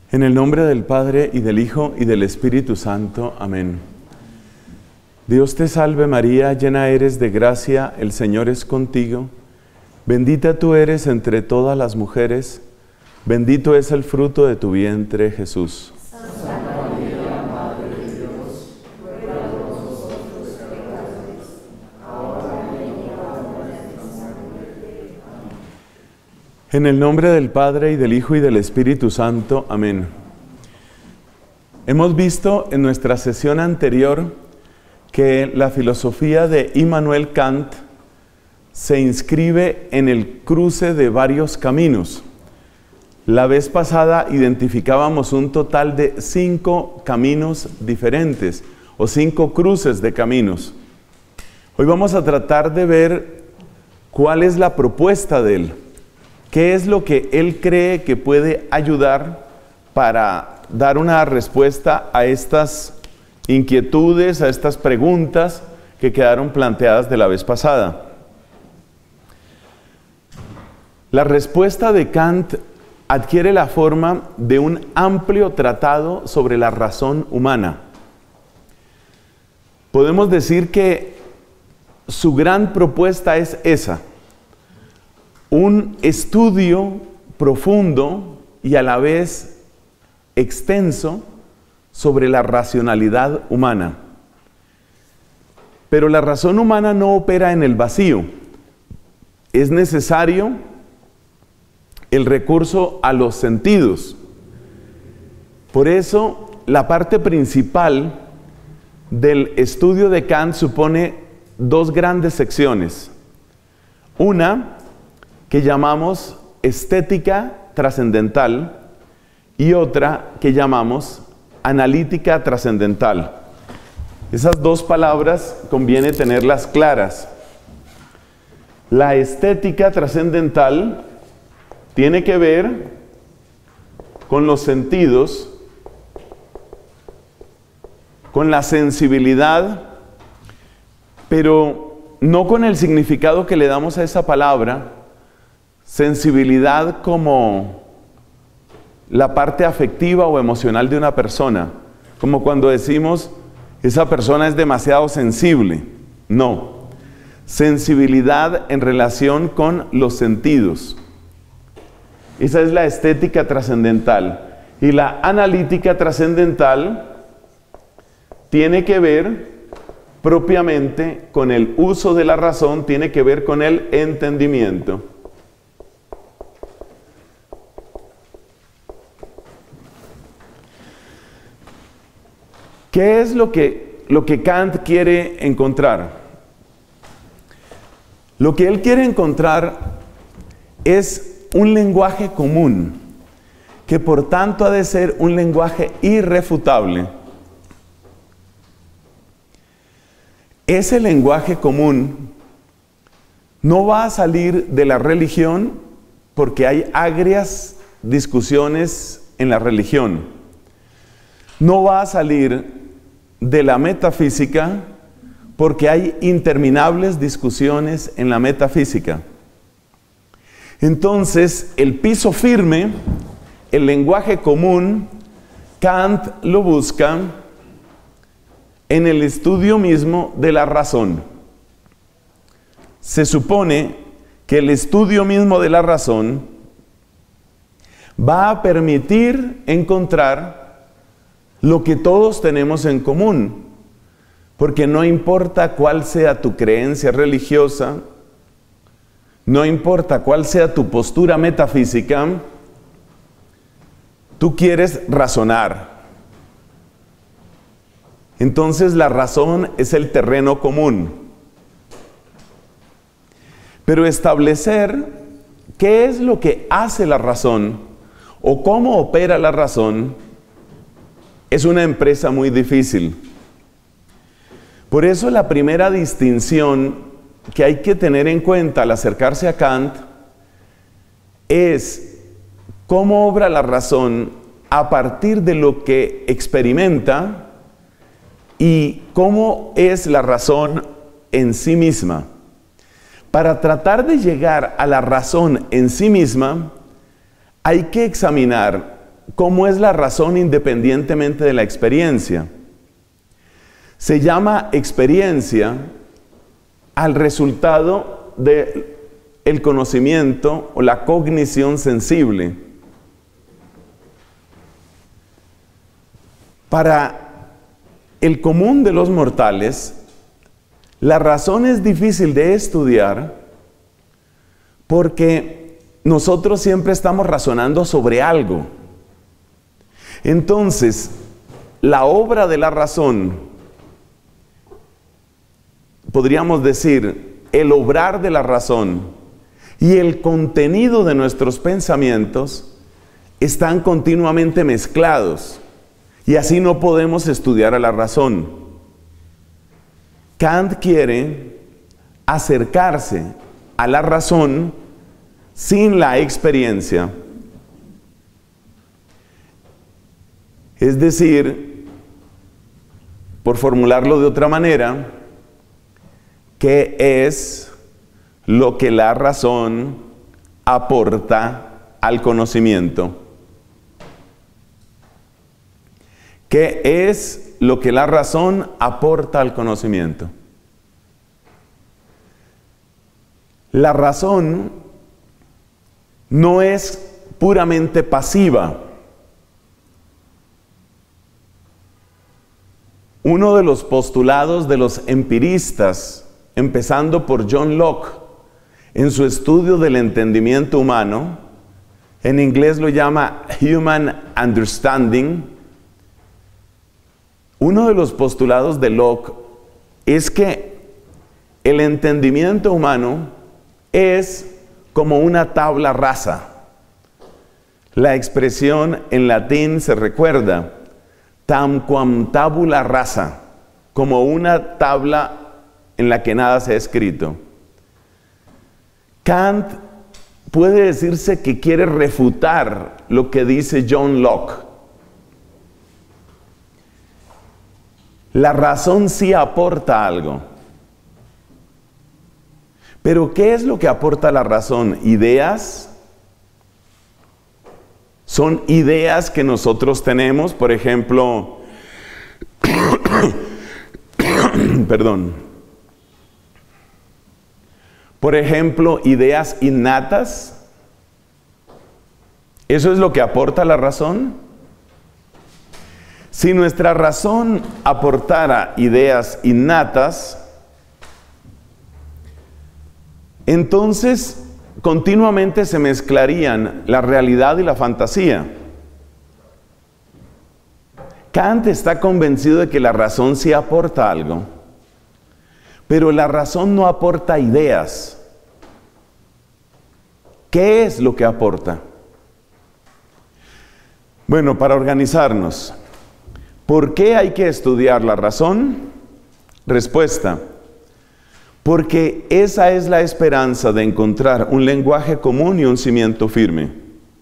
En el nombre del Padre, y del Hijo, y del Espíritu Santo. Amén. Dios te salve María, llena eres de gracia, el Señor es contigo. Bendita tú eres entre todas las mujeres, bendito es el fruto de tu vientre, Jesús. Santa María, Madre de Dios, ruega por nosotros pecadores, ahora y en la hora de nuestra muerte. Amén. En el nombre del Padre, y del Hijo, y del Espíritu Santo. Amén. Hemos visto en nuestra sesión anterior que la filosofía de Immanuel Kant se inscribe en el cruce de varios caminos. La vez pasada identificábamos un total de 5 caminos diferentes, o 5 cruces de caminos. Hoy vamos a tratar de ver cuál es la propuesta de él. ¿Qué es lo que él cree que puede ayudar para dar una respuesta a estas inquietudes, a estas preguntas que quedaron planteadas de la vez pasada? La respuesta de Kant adquiere la forma de un amplio tratado sobre la razón humana. Podemos decir que su gran propuesta es esa: un estudio profundo y a la vez extenso sobre la racionalidad humana. Pero la razón humana no opera en el vacío. Es necesario el recurso a los sentidos. Por eso, la parte principal del estudio de Kant supone 2 grandes secciones. Una que llamamos estética trascendental y otra que llamamos analítica trascendental. Esas 2 palabras conviene tenerlas claras. La estética trascendental tiene que ver con los sentidos, con la sensibilidad, pero no con el significado que le damos a esa palabra, sensibilidad como la parte afectiva o emocional de una persona, como cuando decimos esa persona es demasiado sensible. No, sensibilidad en relación con los sentidos. Esa es la estética trascendental. Y la analítica trascendental tiene que ver propiamente con el uso de la razón, tiene que ver con el entendimiento. ¿Qué es lo que Kant quiere encontrar? Lo que él quiere encontrar es un lenguaje común, que por tanto ha de ser un lenguaje irrefutable. Ese lenguaje común no va a salir de la religión porque hay agrias discusiones en la religión. No va a salir de la metafísica porque hay interminables discusiones en la metafísica. Entonces, el piso firme, el lenguaje común, Kant lo busca en el estudio mismo de la razón. Se supone que el estudio mismo de la razón va a permitir encontrar lo que todos tenemos en común, porque no importa cuál sea tu creencia religiosa, no importa cuál sea tu postura metafísica, tú quieres razonar. Entonces la razón es el terreno común. Pero establecer qué es lo que hace la razón o cómo opera la razón es una empresa muy difícil. Por eso la primera distinción que hay que tener en cuenta al acercarse a Kant es cómo obra la razón a partir de lo que experimenta y cómo es la razón en sí misma. Para tratar de llegar a la razón en sí misma, hay que examinar cómo es la razón independientemente de la experiencia. Se llama experiencia al resultado del conocimiento o la cognición sensible. Para el común de los mortales, la razón es difícil de estudiar porque nosotros siempre estamos razonando sobre algo. Entonces, la obra de la razón, podríamos decir, el obrar de la razón y el contenido de nuestros pensamientos están continuamente mezclados. Y así no podemos estudiar a la razón. Kant quiere acercarse a la razón sin la experiencia. Es decir, por formularlo de otra manera, ¿qué es lo que la razón aporta al conocimiento? ¿Qué es lo que la razón aporta al conocimiento? La razón no es puramente pasiva. Uno de los postulados de los empiristas, empezando por John Locke, en su estudio del entendimiento humano, en inglés lo llama Human Understanding. Uno de los postulados de Locke es que el entendimiento humano es como una tabla rasa. La expresión en latín se recuerda, tamquam tabula rasa, como una tabla en la que nada se ha escrito. Kant puede decirse que quiere refutar lo que dice John Locke. La razón sí aporta algo. Pero ¿qué es lo que aporta la razón? ¿Ideas? Son ideas que nosotros tenemos, por ejemplo, perdón. Por ejemplo, ideas innatas. ¿Eso es lo que aporta la razón? Si nuestra razón aportara ideas innatas, entonces continuamente se mezclarían la realidad y la fantasía. Kant está convencido de que la razón sí aporta algo, pero la razón no aporta ideas. ¿Qué es lo que aporta? Bueno, para organizarnos, ¿por qué hay que estudiar la razón? Respuesta: porque esa es la esperanza de encontrar un lenguaje común y un cimiento firme.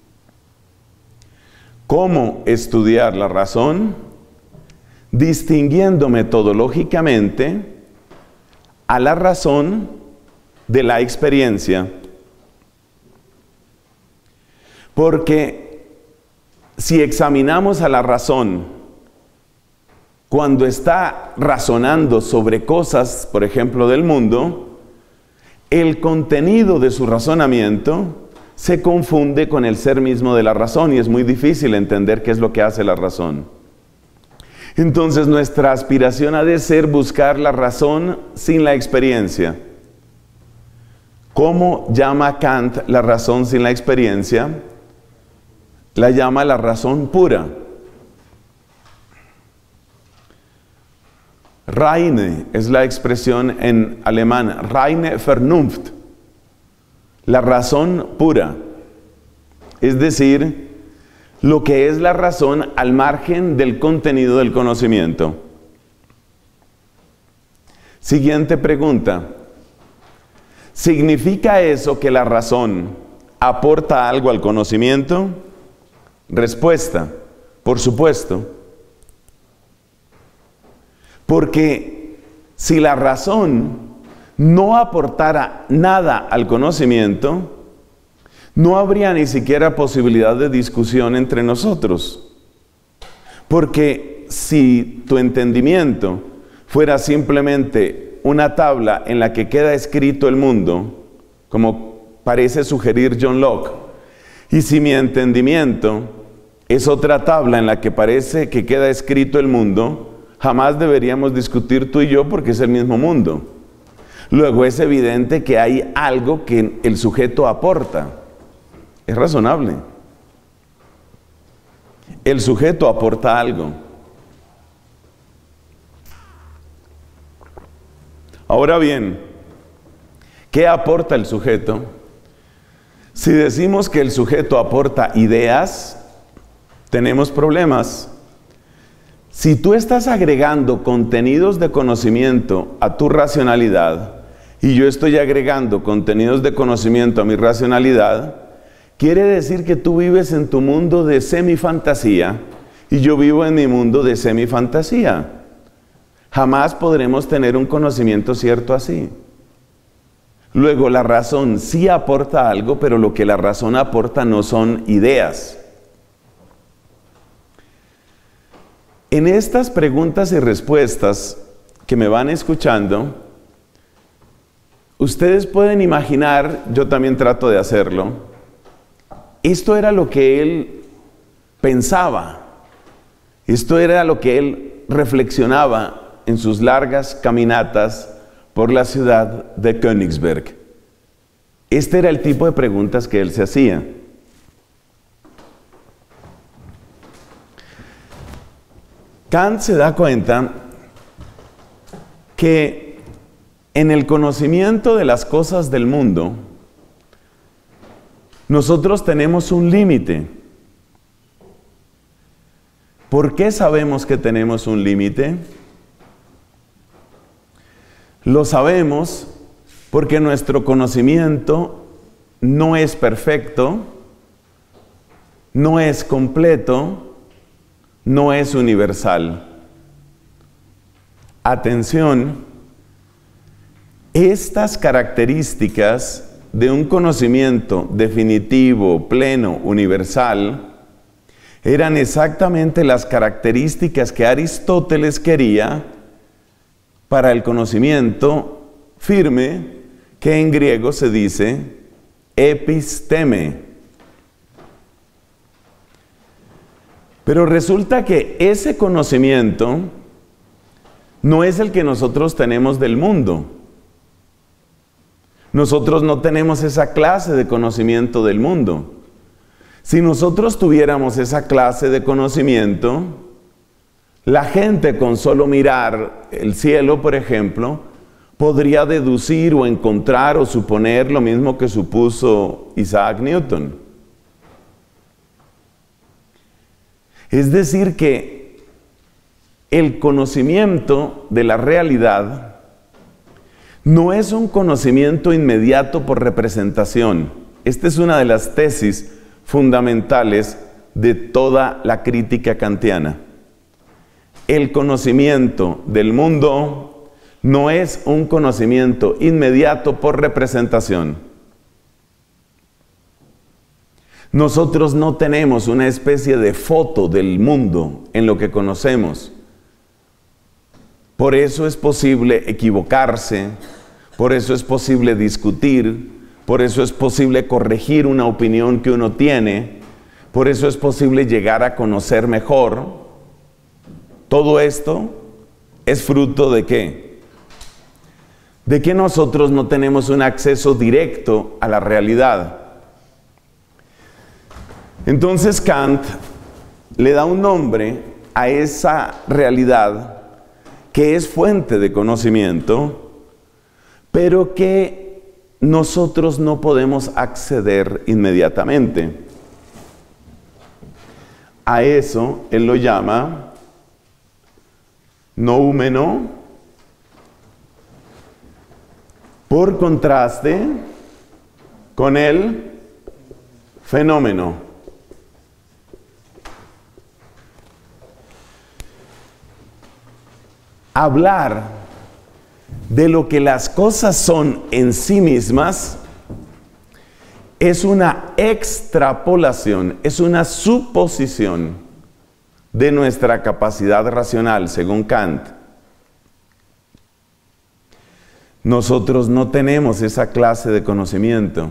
¿Cómo estudiar la razón? Distinguiendo metodológicamente a la razón de la experiencia. Porque si examinamos a la razón cuando está razonando sobre cosas, por ejemplo, del mundo, el contenido de su razonamiento se confunde con el ser mismo de la razón y es muy difícil entender qué es lo que hace la razón. Entonces nuestra aspiración ha de ser buscar la razón sin la experiencia. ¿Cómo llama Kant la razón sin la experiencia? La llama la razón pura. Reine es la expresión en alemán, reine Vernunft, la razón pura. Es decir, lo que es la razón al margen del contenido del conocimiento. Siguiente pregunta. ¿Significa eso que la razón aporta algo al conocimiento? Respuesta: por supuesto. Porque si la razón no aportara nada al conocimiento, no habría ni siquiera posibilidad de discusión entre nosotros. Porque si tu entendimiento fuera simplemente una tabla en la que queda escrito el mundo, como parece sugerir John Locke, y si mi entendimiento es otra tabla en la que parece que queda escrito el mundo, jamás deberíamos discutir tú y yo porque es el mismo mundo. Luego es evidente que hay algo que el sujeto aporta. Es razonable. El sujeto aporta algo. Ahora bien, ¿qué aporta el sujeto? Si decimos que el sujeto aporta ideas, tenemos problemas. Si tú estás agregando contenidos de conocimiento a tu racionalidad y yo estoy agregando contenidos de conocimiento a mi racionalidad, quiere decir que tú vives en tu mundo de semifantasía y yo vivo en mi mundo de semifantasía. Jamás podremos tener un conocimiento cierto así. Luego, la razón sí aporta algo, pero lo que la razón aporta no son ideas. En estas preguntas y respuestas que me van escuchando, ustedes pueden imaginar, yo también trato de hacerlo, esto era lo que él pensaba, esto era lo que él reflexionaba en sus largas caminatas por la ciudad de Königsberg. Este era el tipo de preguntas que él se hacía. Kant se da cuenta que en el conocimiento de las cosas del mundo, nosotros tenemos un límite. ¿Por qué sabemos que tenemos un límite? Lo sabemos porque nuestro conocimiento no es perfecto, no es completo, no es universal. Atención, estas características de un conocimiento definitivo, pleno, universal, eran exactamente las características que Aristóteles quería para el conocimiento firme, que en griego se dice episteme. Pero resulta que ese conocimiento no es el que nosotros tenemos del mundo. Nosotros no tenemos esa clase de conocimiento del mundo. Si nosotros tuviéramos esa clase de conocimiento, la gente con solo mirar el cielo, por ejemplo, podría deducir o encontrar o suponer lo mismo que supuso Isaac Newton. Es decir que el conocimiento de la realidad no es un conocimiento inmediato por representación. Esta es una de las tesis fundamentales de toda la crítica kantiana. El conocimiento del mundo no es un conocimiento inmediato por representación. Nosotros no tenemos una especie de foto del mundo en lo que conocemos. Por eso es posible equivocarse, por eso es posible discutir, por eso es posible corregir una opinión que uno tiene, por eso es posible llegar a conocer mejor. Todo esto es fruto ¿de qué? De que nosotros no tenemos un acceso directo a la realidad. Entonces Kant le da un nombre a esa realidad que es fuente de conocimiento, pero que nosotros no podemos acceder inmediatamente. A eso él lo llama noumeno. Por contraste con el fenómeno. Hablar de lo que las cosas son en sí mismas es una extrapolación, es una suposición de nuestra capacidad racional, según Kant. Nosotros no tenemos esa clase de conocimiento.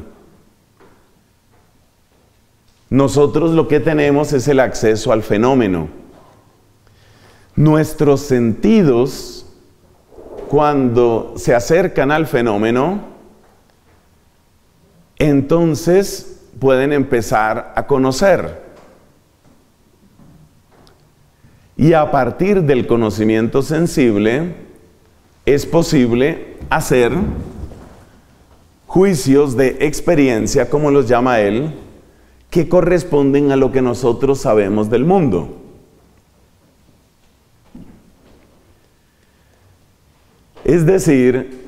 Nosotros lo que tenemos es el acceso al fenómeno. Nuestros sentidos, cuando se acercan al fenómeno, entonces pueden empezar a conocer. Y a partir del conocimiento sensible, es posible hacer juicios de experiencia, como los llama él, que corresponden a lo que nosotros sabemos del mundo. Es decir,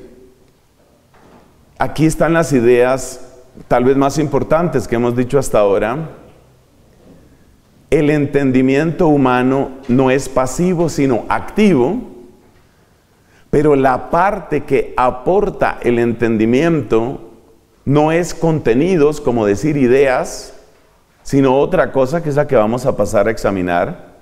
aquí están las ideas tal vez más importantes que hemos dicho hasta ahora. El entendimiento humano no es pasivo, sino activo, pero la parte que aporta el entendimiento no es contenidos, como decir ideas, sino otra cosa que es la que vamos a pasar a examinar.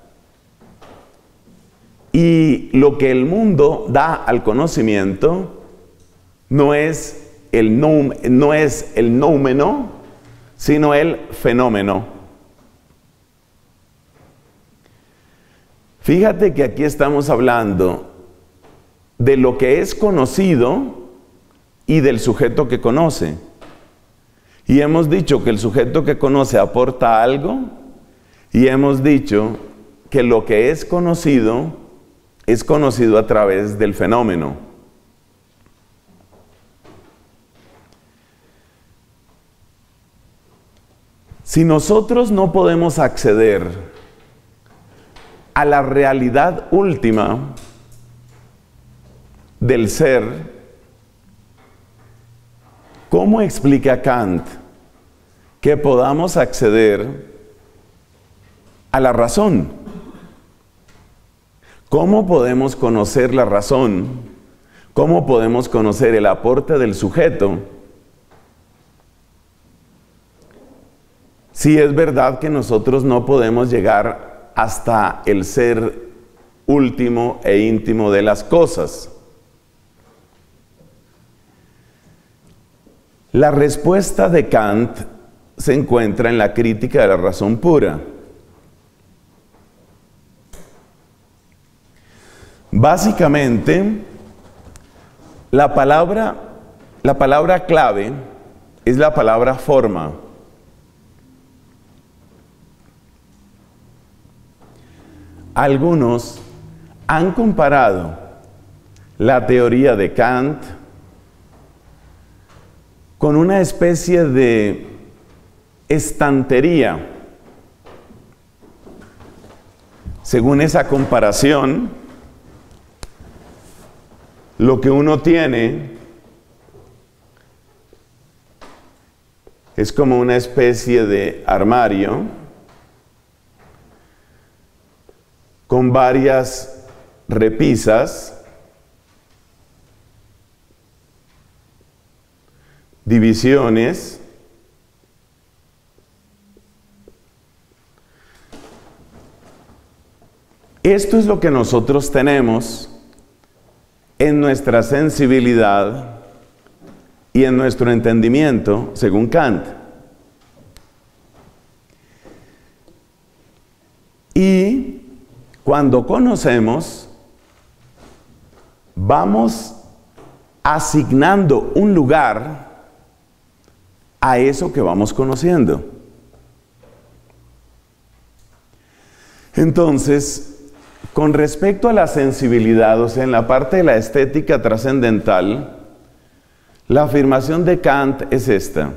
Y lo que el mundo da al conocimiento no es el nóumeno, sino el fenómeno. Fíjate que aquí estamos hablando de lo que es conocido y del sujeto que conoce. Y hemos dicho que el sujeto que conoce aporta algo, y hemos dicho que lo que es conocido a través del fenómeno. Si nosotros no podemos acceder a la realidad última del ser, ¿cómo explica Kant que podamos acceder a la razón? ¿Cómo podemos conocer la razón? ¿Cómo podemos conocer el aporte del sujeto? Si es verdad que nosotros no podemos llegar hasta el ser último e íntimo de las cosas. La respuesta de Kant se encuentra en la crítica de la razón pura. Básicamente, la palabra clave es la palabra forma. Algunos han comparado la teoría de Kant con una especie de estantería. Según esa comparación, lo que uno tiene es como una especie de armario con varias repisas, divisiones, esto es lo que nosotros tenemos en nuestra sensibilidad y en nuestro entendimiento, según Kant. Y cuando conocemos, vamos asignando un lugar a eso que vamos conociendo. Entonces, con respecto a la sensibilidad, o sea, en la parte de la estética trascendental, la afirmación de Kant es esta: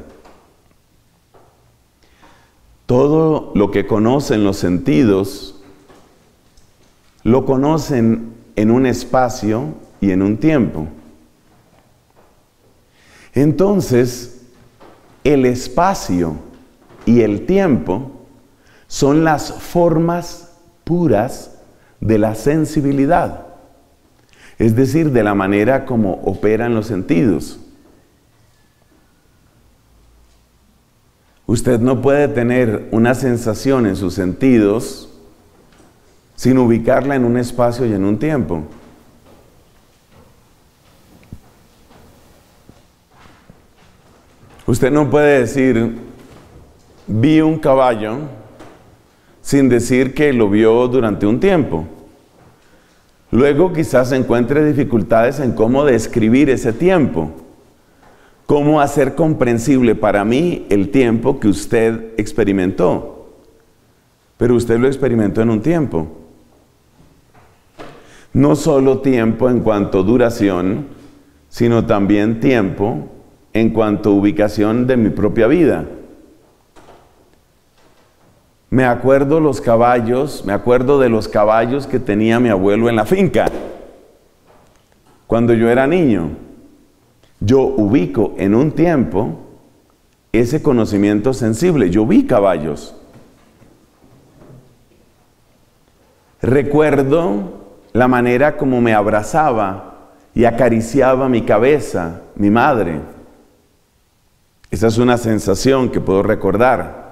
todo lo que conocen los sentidos, lo conocen en un espacio y en un tiempo. Entonces, el espacio y el tiempo son las formas puras de la sensibilidad, es decir, de la manera como operan los sentidos. Usted no puede tener una sensación en sus sentidos sin ubicarla en un espacio y en un tiempo. Usted no puede decir, vi un caballo, sin decir que lo vio durante un tiempo. Luego quizás encuentre dificultades en cómo describir ese tiempo, cómo hacer comprensible para mí el tiempo que usted experimentó. Pero usted lo experimentó en un tiempo. No solo tiempo en cuanto a duración, sino también tiempo en cuanto a ubicación de mi propia vida. Me acuerdo de los caballos que tenía mi abuelo en la finca. Cuando yo era niño, yo ubico en un tiempo ese conocimiento sensible. Yo vi caballos. Recuerdo la manera como me abrazaba y acariciaba mi cabeza, mi madre. Esa es una sensación que puedo recordar.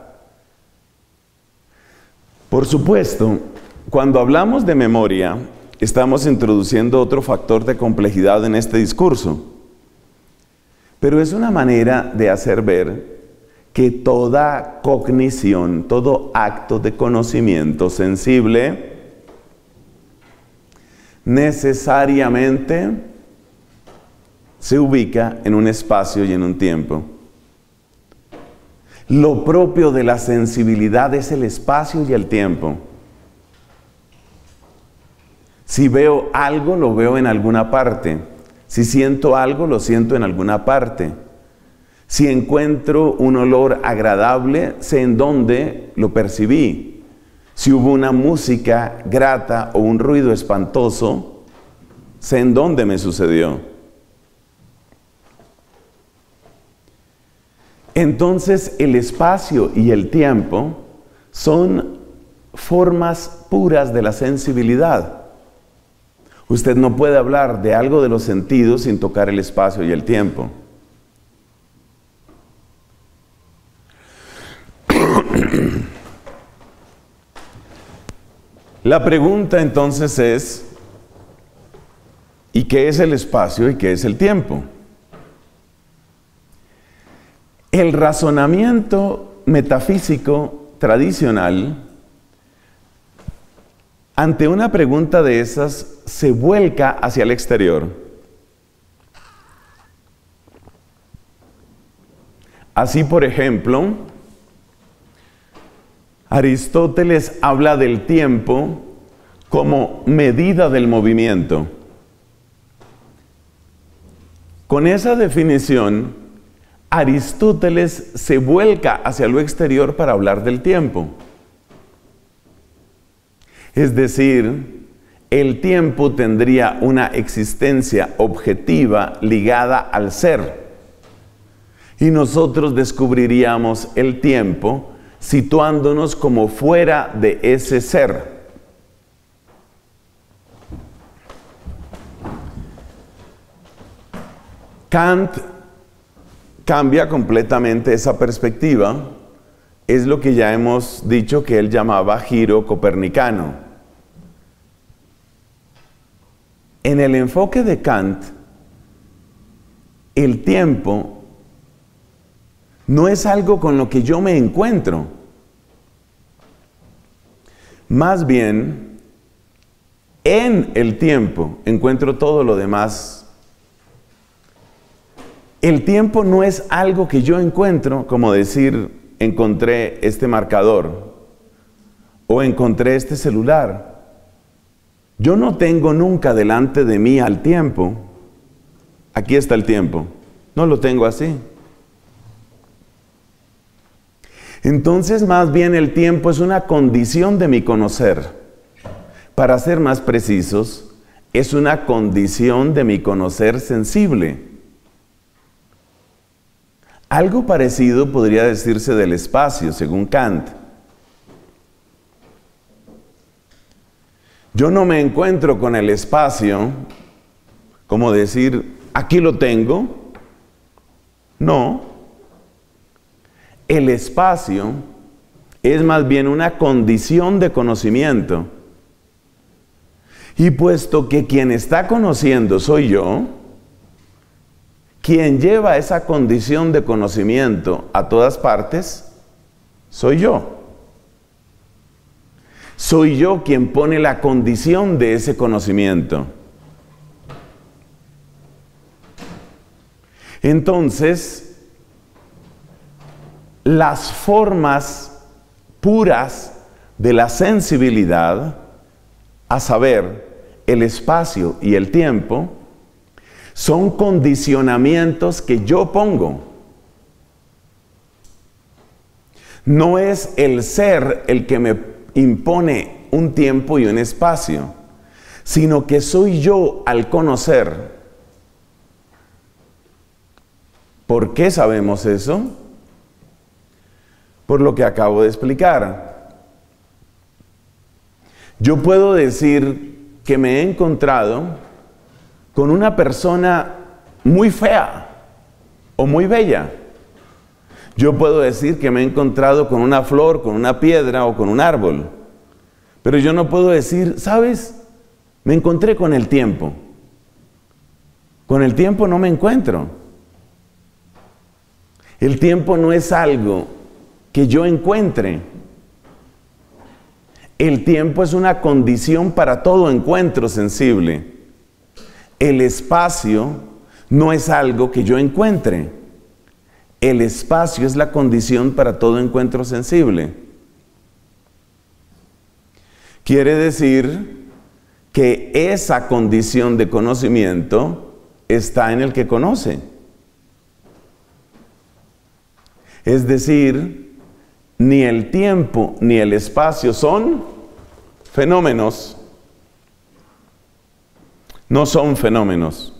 Por supuesto, cuando hablamos de memoria, estamos introduciendo otro factor de complejidad en este discurso. Pero es una manera de hacer ver que toda cognición, todo acto de conocimiento sensible, necesariamente se ubica en un espacio y en un tiempo. Lo propio de la sensibilidad es el espacio y el tiempo. Si veo algo, lo veo en alguna parte. Si siento algo, lo siento en alguna parte. Si encuentro un olor agradable, sé en dónde lo percibí. Si hubo una música grata o un ruido espantoso, sé en dónde me sucedió. Entonces, el espacio y el tiempo son formas puras de la sensibilidad. Usted no puede hablar de algo de los sentidos sin tocar el espacio y el tiempo. La pregunta entonces es, ¿y qué es el espacio y qué es el tiempo? El razonamiento metafísico tradicional, ante una pregunta de esas, se vuelca hacia el exterior. Así, por ejemplo, Aristóteles habla del tiempo como medida del movimiento. Con esa definición, Aristóteles se vuelca hacia lo exterior para hablar del tiempo. Es decir, el tiempo tendría una existencia objetiva ligada al ser. Y nosotros descubriríamos el tiempo situándonos como fuera de ese ser. Kant cambia completamente esa perspectiva. Es lo que ya hemos dicho que él llamaba giro copernicano. En el enfoque de Kant, el tiempo no es algo con lo que yo me encuentro. Más bien, en el tiempo encuentro todo lo demás. El tiempo no es algo que yo encuentro, como decir, encontré este marcador o encontré este celular. Yo no tengo nunca delante de mí al tiempo. Aquí está el tiempo. No lo tengo así. Entonces, más bien el tiempo es una condición de mi conocer. Para ser más precisos, es una condición de mi conocer sensible. Algo parecido podría decirse del espacio, según Kant. Yo no me encuentro con el espacio como decir, aquí lo tengo. No. el espacio es más bien una condición de conocimiento. Y puesto que quien está conociendo soy yo, quien lleva esa condición de conocimiento a todas partes, soy yo. Soy yo quien pone la condición de ese conocimiento. Entonces, las formas puras de la sensibilidad, a saber, el espacio y el tiempo, son condicionamientos que yo pongo. No es el ser el que me impone un tiempo y un espacio, sino que soy yo al conocer. ¿Por qué sabemos eso? Por lo que acabo de explicar. Yo puedo decir que me he encontrado con una persona muy fea o muy bella. Yo puedo decir que me he encontrado con una flor, con una piedra o con un árbol. Pero yo no puedo decir, ¿sabes? Me encontré con el tiempo. Con el tiempo no me encuentro. El tiempo no es algo que yo encuentre. El tiempo es una condición para todo encuentro sensible. El espacio no es algo que yo encuentre. El espacio es la condición para todo encuentro sensible. Quiere decir que esa condición de conocimiento está en el que conoce. Es decir, ni el tiempo ni el espacio son fenómenos. No son fenómenos.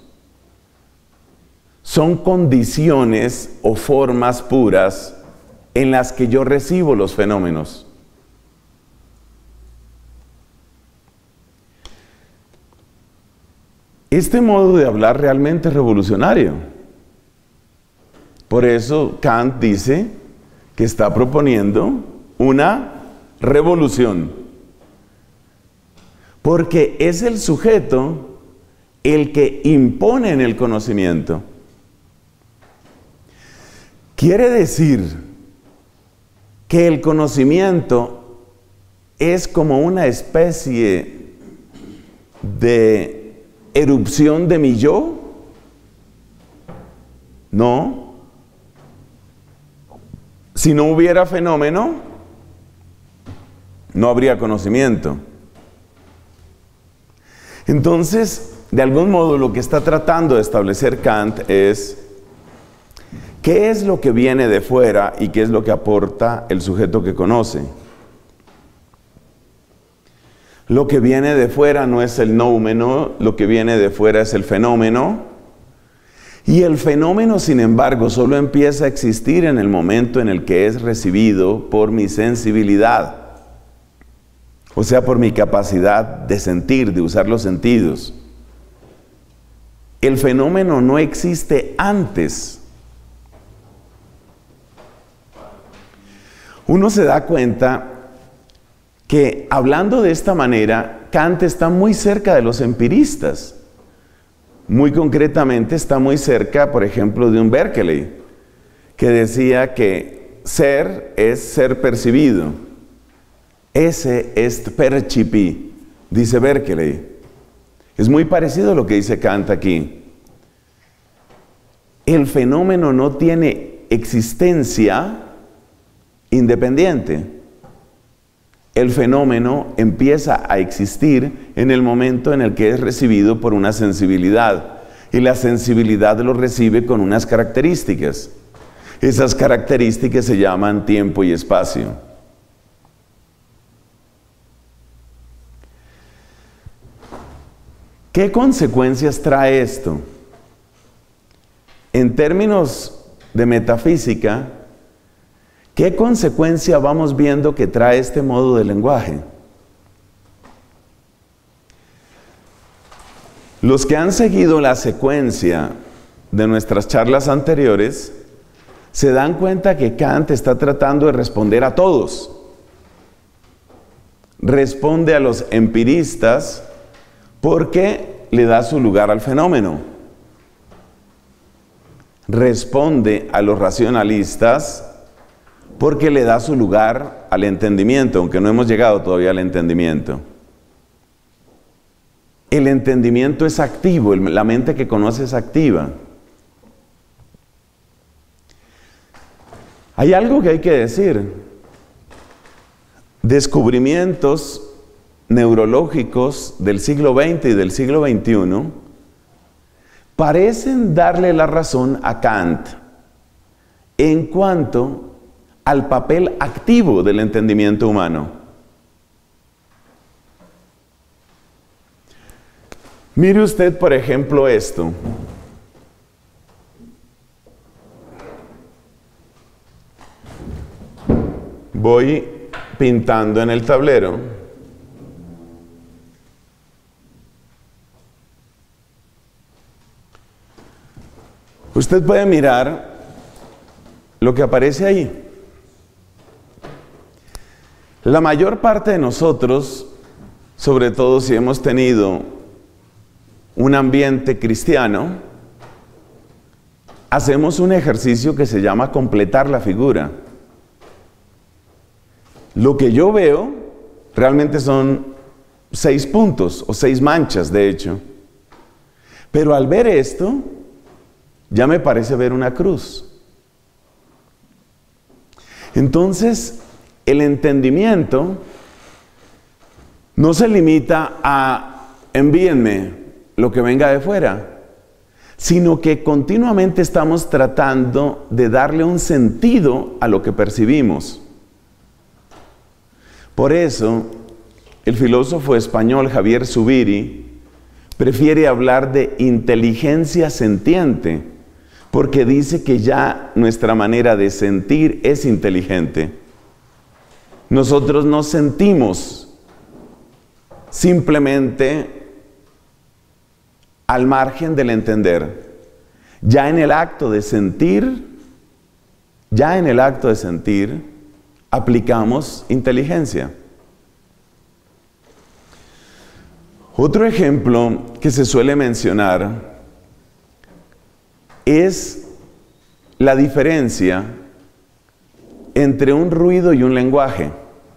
Son condiciones o formas puras en las que yo recibo los fenómenos. Este modo de hablar realmente es revolucionario. Por eso Kant dice que está proponiendo una revolución. Porque es el sujeto el que impone en el conocimiento. Quiere decir que el conocimiento es como una especie de erupción de mi yo. No. Si no hubiera fenómeno, no habría conocimiento. Entonces, de algún modo, lo que está tratando de establecer Kant es ¿qué es lo que viene de fuera y qué es lo que aporta el sujeto que conoce? Lo que viene de fuera no es el noumeno, lo que viene de fuera es el fenómeno. Y el fenómeno, sin embargo, solo empieza a existir en el momento en el que es recibido por mi sensibilidad. O sea, por mi capacidad de sentir, de usar los sentidos. El fenómeno no existe antes. Uno se da cuenta que hablando de esta manera, Kant está muy cerca de los empiristas. Muy concretamente está muy cerca, por ejemplo, de un Berkeley, que decía que ser es ser percibido. Esse est percipi, dice Berkeley. Es muy parecido a lo que dice Kant aquí. El fenómeno no tiene existencia independiente. El fenómeno empieza a existir en el momento en el que es recibido por una sensibilidad. Y la sensibilidad lo recibe con unas características. Esas características se llaman tiempo y espacio. ¿Qué consecuencias trae esto? En términos de metafísica, ¿qué consecuencia vamos viendo que trae este modo de lenguaje? Los que han seguido la secuencia de nuestras charlas anteriores se dan cuenta que Kant está tratando de responder a todos. Responde a los empiristas porque le da su lugar al fenómeno. Responde a los racionalistas porque le da su lugar al entendimiento, aunque no hemos llegado todavía al entendimiento. El entendimiento es activo, la mente que conoce es activa. Hay algo que hay que decir. Descubrimientos neurológicos del siglo XX y del siglo XXI parecen darle la razón a Kant en cuanto al papel activo del entendimiento humano. Mire usted, por ejemplo, esto. Voy pintando en el tablero. Usted puede mirar lo que aparece ahí. La mayor parte de nosotros, sobre todo si hemos tenido un ambiente cristiano, hacemos un ejercicio que se llama completar la figura. Lo que yo veo realmente son 6 puntos o 6 manchas, de hecho. Pero al ver esto, ya me parece ver una cruz. Entonces, el entendimiento no se limita a envíenme lo que venga de fuera, sino que continuamente estamos tratando de darle un sentido a lo que percibimos. Por eso, el filósofo español Javier Zubiri prefiere hablar de inteligencia sentiente, porque dice que ya nuestra manera de sentir es inteligente. Nosotros no sentimos simplemente al margen del entender. Ya en el acto de sentir, aplicamos inteligencia. Otro ejemplo que se suele mencionar es la diferencia entre un ruido y un lenguaje.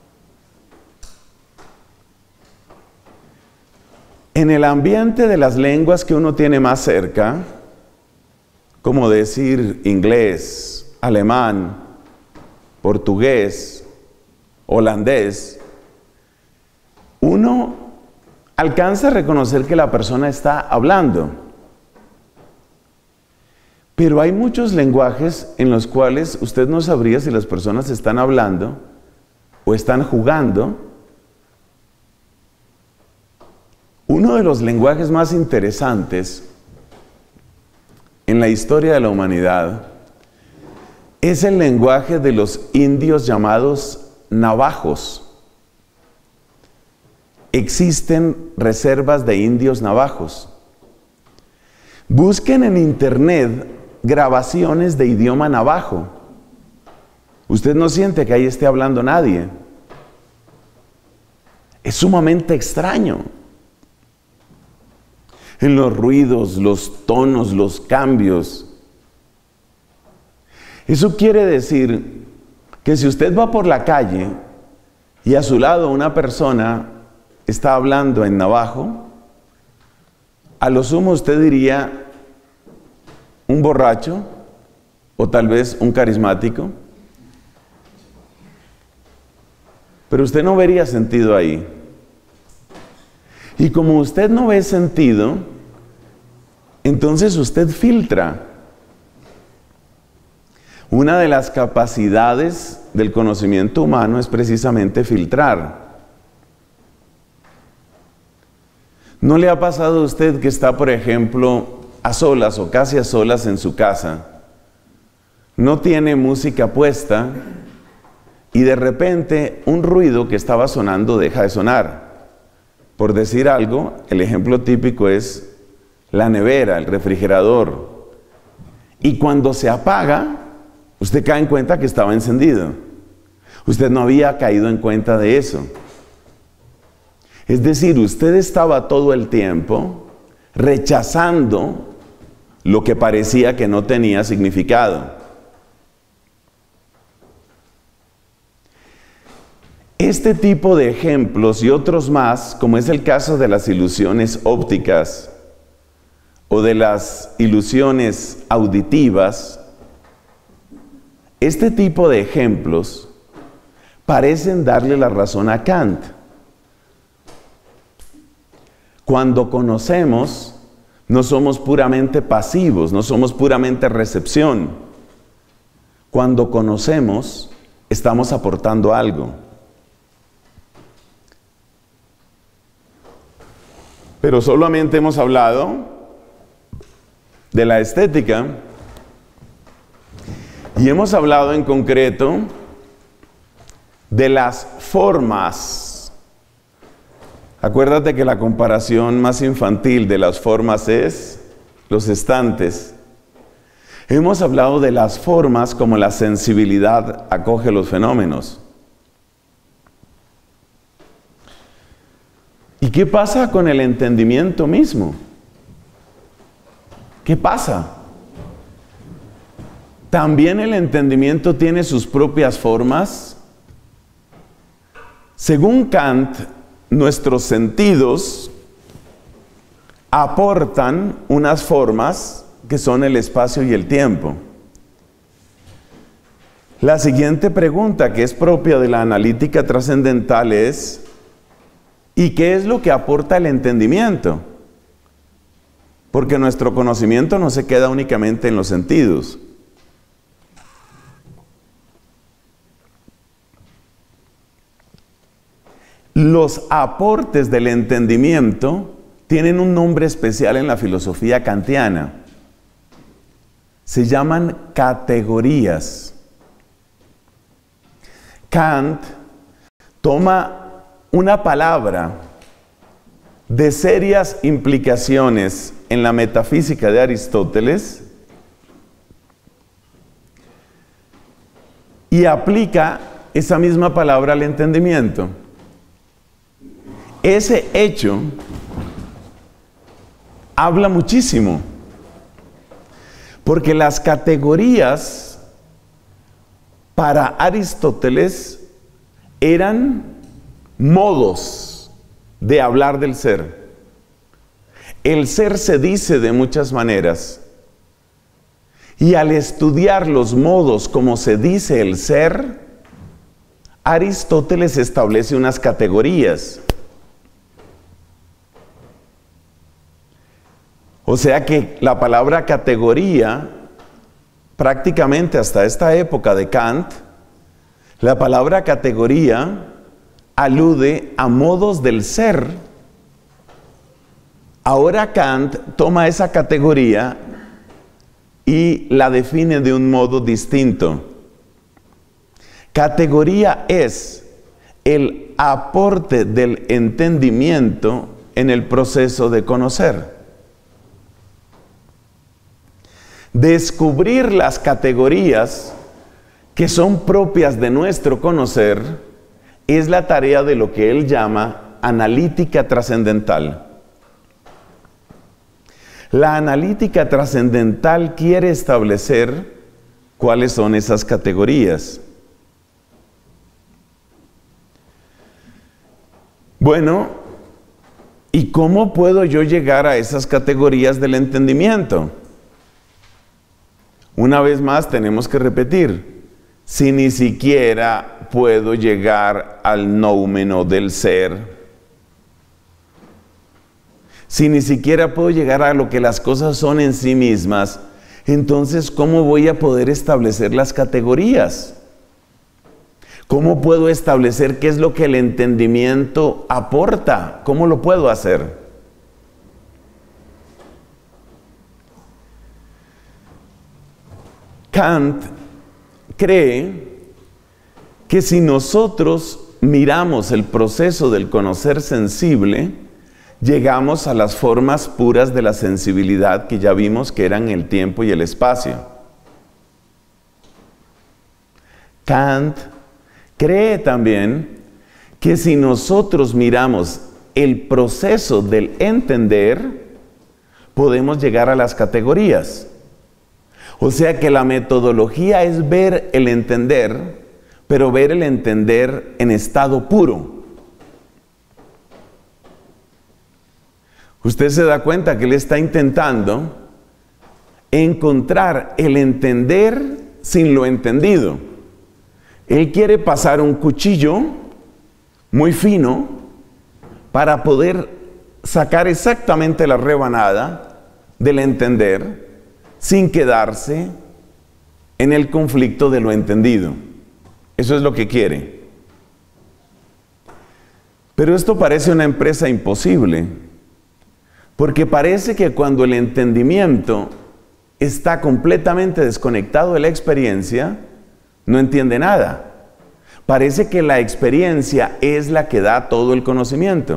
En el ambiente de las lenguas que uno tiene más cerca, como decir inglés, alemán, portugués, holandés, uno alcanza a reconocer que la persona está hablando. Pero hay muchos lenguajes en los cuales usted no sabría si las personas están hablando o están jugando. Uno de los lenguajes más interesantes en la historia de la humanidad es el lenguaje de los indios llamados navajos. Existen reservas de indios navajos. Busquen en internet grabaciones de idioma navajo. Usted no siente que ahí esté hablando nadie. Es sumamente extraño. En los ruidos, los tonos, los cambios. Eso quiere decir que si usted va por la calle y a su lado una persona está hablando en navajo, a lo sumo usted diría un borracho o tal vez un carismático, pero usted no vería sentido ahí. Y como usted no ve sentido, entonces usted filtra. Una de las capacidades del conocimiento humano es precisamente filtrar. ¿No le ha pasado a usted que está, por ejemplo, a solas o casi a solas en su casa? No tiene música puesta y de repente un ruido que estaba sonando deja de sonar. Por decir algo, el ejemplo típico es la nevera, el refrigerador. Y cuando se apaga, usted cae en cuenta que estaba encendido. Usted no había caído en cuenta de eso. Es decir, usted estaba todo el tiempo rechazando lo que parecía que no tenía significado. Este tipo de ejemplos y otros más, como es el caso de las ilusiones ópticas o de las ilusiones auditivas, este tipo de ejemplos parecen darle la razón a Kant. Cuando conocemos, no somos puramente pasivos, no somos puramente recepción. Cuando conocemos, estamos aportando algo. Pero solamente hemos hablado de la estética y hemos hablado en concreto de las formas. Acuérdate que la comparación más infantil de las formas es los estantes. Hemos hablado de las formas como la sensibilidad acoge los fenómenos. ¿Y qué pasa con el entendimiento mismo? ¿Qué pasa? ¿También el entendimiento tiene sus propias formas? Según Kant, nuestros sentidos aportan unas formas que son el espacio y el tiempo. La siguiente pregunta, que es propia de la analítica trascendental, es: ¿y qué es lo que aporta el entendimiento? Porque nuestro conocimiento no se queda únicamente en los sentidos. Los aportes del entendimiento tienen un nombre especial en la filosofía kantiana. Se llaman categorías. Kant toma una palabra de serias implicaciones en la metafísica de Aristóteles y aplica esa misma palabra al entendimiento. Ese hecho habla muchísimo, porque las categorías para Aristóteles eran modos de hablar del ser. El ser se dice de muchas maneras, y al estudiar los modos como se dice el ser, Aristóteles establece unas categorías. O sea que la palabra categoría, prácticamente hasta esta época de Kant, la palabra categoría alude a modos del ser. Ahora Kant toma esa categoría y la define de un modo distinto. Categoría es el aporte del entendimiento en el proceso de conocer. Descubrir las categorías que son propias de nuestro conocer es la tarea de lo que él llama analítica trascendental. La analítica trascendental quiere establecer cuáles son esas categorías. Bueno, ¿y cómo puedo yo llegar a esas categorías del entendimiento? Una vez más tenemos que repetir: si ni siquiera puedo llegar al noumeno del ser, si ni siquiera puedo llegar a lo que las cosas son en sí mismas, entonces ¿cómo voy a poder establecer las categorías? ¿Cómo puedo establecer qué es lo que el entendimiento aporta? ¿Cómo lo puedo hacer? Kant cree que si nosotros miramos el proceso del conocer sensible, llegamos a las formas puras de la sensibilidad que ya vimos que eran el tiempo y el espacio. Kant cree también que si nosotros miramos el proceso del entender, podemos llegar a las categorías. O sea que la metodología es ver el entender, pero ver el entender en estado puro. Usted se da cuenta que él está intentando encontrar el entender sin lo entendido. Él quiere pasar un cuchillo muy fino para poder sacar exactamente la rebanada del entender sin quedarse en el conflicto de lo entendido. Eso es lo que quiere. Pero esto parece una empresa imposible, porque parece que cuando el entendimiento está completamente desconectado de la experiencia, no entiende nada. Parece que la experiencia es la que da todo el conocimiento.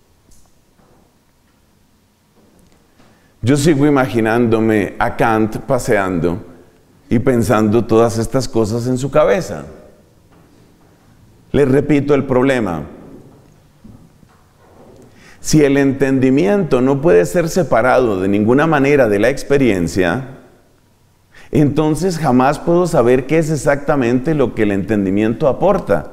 Yo sigo imaginándome a Kant paseando y pensando todas estas cosas en su cabeza. Les repito el problema. Si el entendimiento no puede ser separado de ninguna manera de la experiencia, entonces jamás puedo saber qué es exactamente lo que el entendimiento aporta.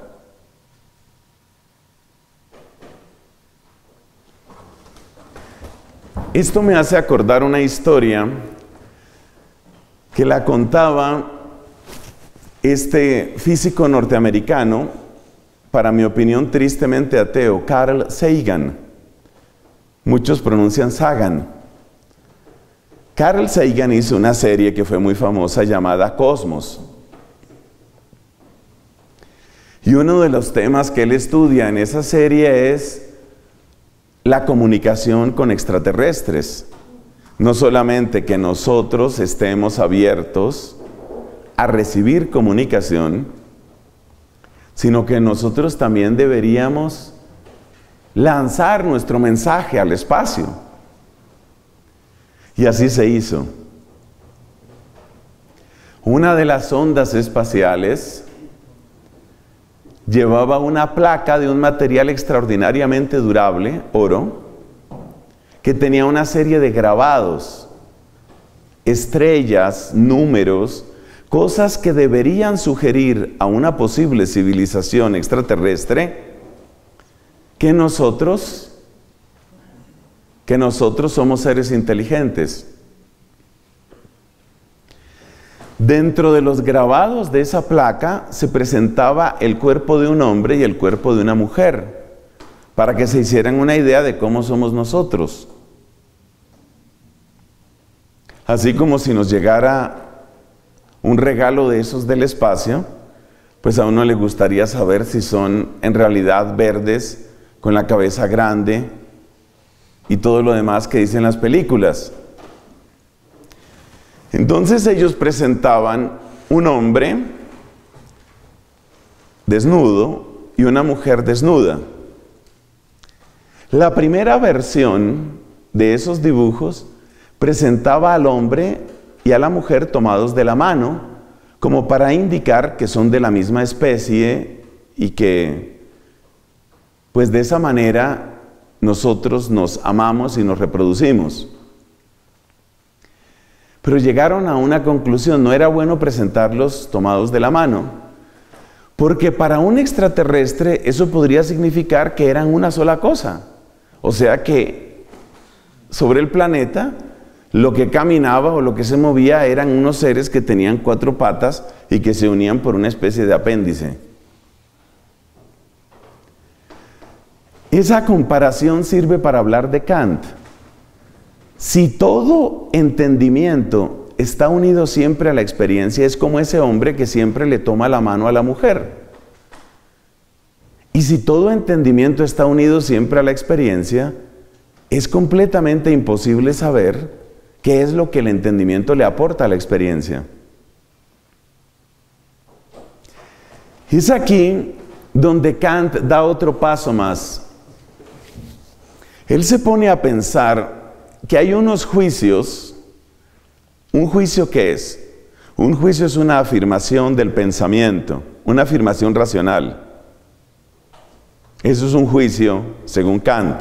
Esto me hace acordar una historia que la contaba este físico norteamericano, para mi opinión tristemente ateo, Carl Sagan. Muchos pronuncian Sagan. Carl Sagan hizo una serie que fue muy famosa llamada Cosmos. Y uno de los temas que él estudia en esa serie es la comunicación con extraterrestres. No solamente que nosotros estemos abiertos a recibir comunicación, sino que nosotros también deberíamos lanzar nuestro mensaje al espacio. Y así se hizo. Una de las sondas espaciales llevaba una placa de un material extraordinariamente durable, oro, que tenía una serie de grabados, estrellas, números, cosas que deberían sugerir a una posible civilización extraterrestre que nosotros somos seres inteligentes. Dentro de los grabados de esa placa se presentaba el cuerpo de un hombre y el cuerpo de una mujer, para que se hicieran una idea de cómo somos nosotros. Así como si nos llegara un regalo de esos del espacio, pues a uno le gustaría saber si son en realidad verdes, con la cabeza grande y todo lo demás que dicen las películas. Entonces ellos presentaban un hombre desnudo y una mujer desnuda. La primera versión de esos dibujos presentaba al hombre y a la mujer tomados de la mano, como para indicar que son de la misma especie y que, pues de esa manera, nosotros nos amamos y nos reproducimos. Pero llegaron a una conclusión: no era bueno presentarlos tomados de la mano, porque para un extraterrestre eso podría significar que eran una sola cosa. O sea que sobre el planeta lo que caminaba o lo que se movía eran unos seres que tenían 4 patas y que se unían por una especie de apéndice. Esa comparación sirve para hablar de Kant. Si todo entendimiento está unido siempre a la experiencia, es como ese hombre que siempre le toma la mano a la mujer. Y si todo entendimiento está unido siempre a la experiencia, es completamente imposible saber qué es lo que el entendimiento le aporta a la experiencia. Es aquí donde Kant da otro paso más. Él se pone a pensar que hay unos juicios. ¿Un juicio qué es? Un juicio es una afirmación del pensamiento. una afirmación racional. Eso es un juicio según Kant.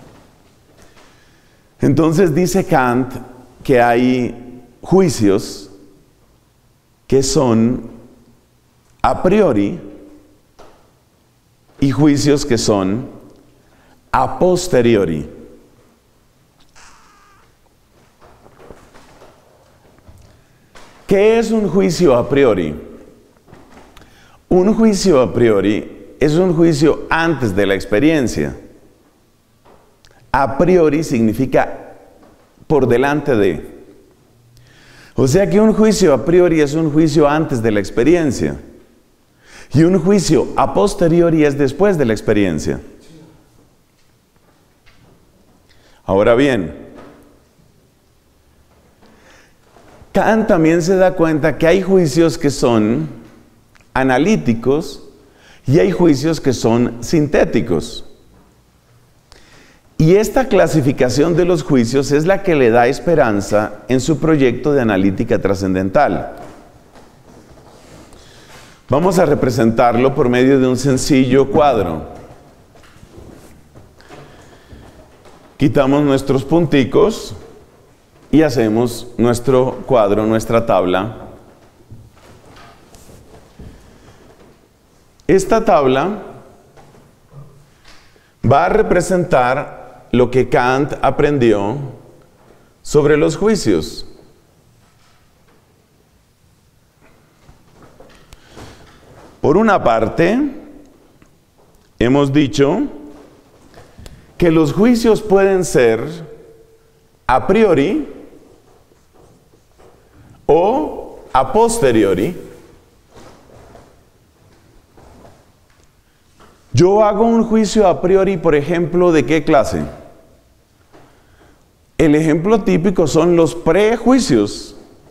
Entonces dice Kant que hay juicios que son a priori y juicios que son a posteriori. ¿Qué es un juicio a priori? Un juicio a priori es un juicio antes de la experiencia. A priori significa por delante de. O sea que un juicio a priori es un juicio antes de la experiencia. Y un juicio a posteriori es después de la experiencia. Ahora bien, Kant también se da cuenta que hay juicios que son analíticos y hay juicios que son sintéticos. Y esta clasificación de los juicios es la que le da esperanza en su proyecto de analítica trascendental. Vamos a representarlo por medio de un sencillo cuadro. Quitamos nuestros punticos y hacemos nuestro cuadro, nuestra tabla. Esta tabla va a representar lo que Kant aprendió sobre los juicios. Por una parte, hemos dicho que los juicios pueden ser a priori o a posteriori. Yo hago un juicio a priori, por ejemplo, ¿de qué clase? El ejemplo típico son los prejuicios.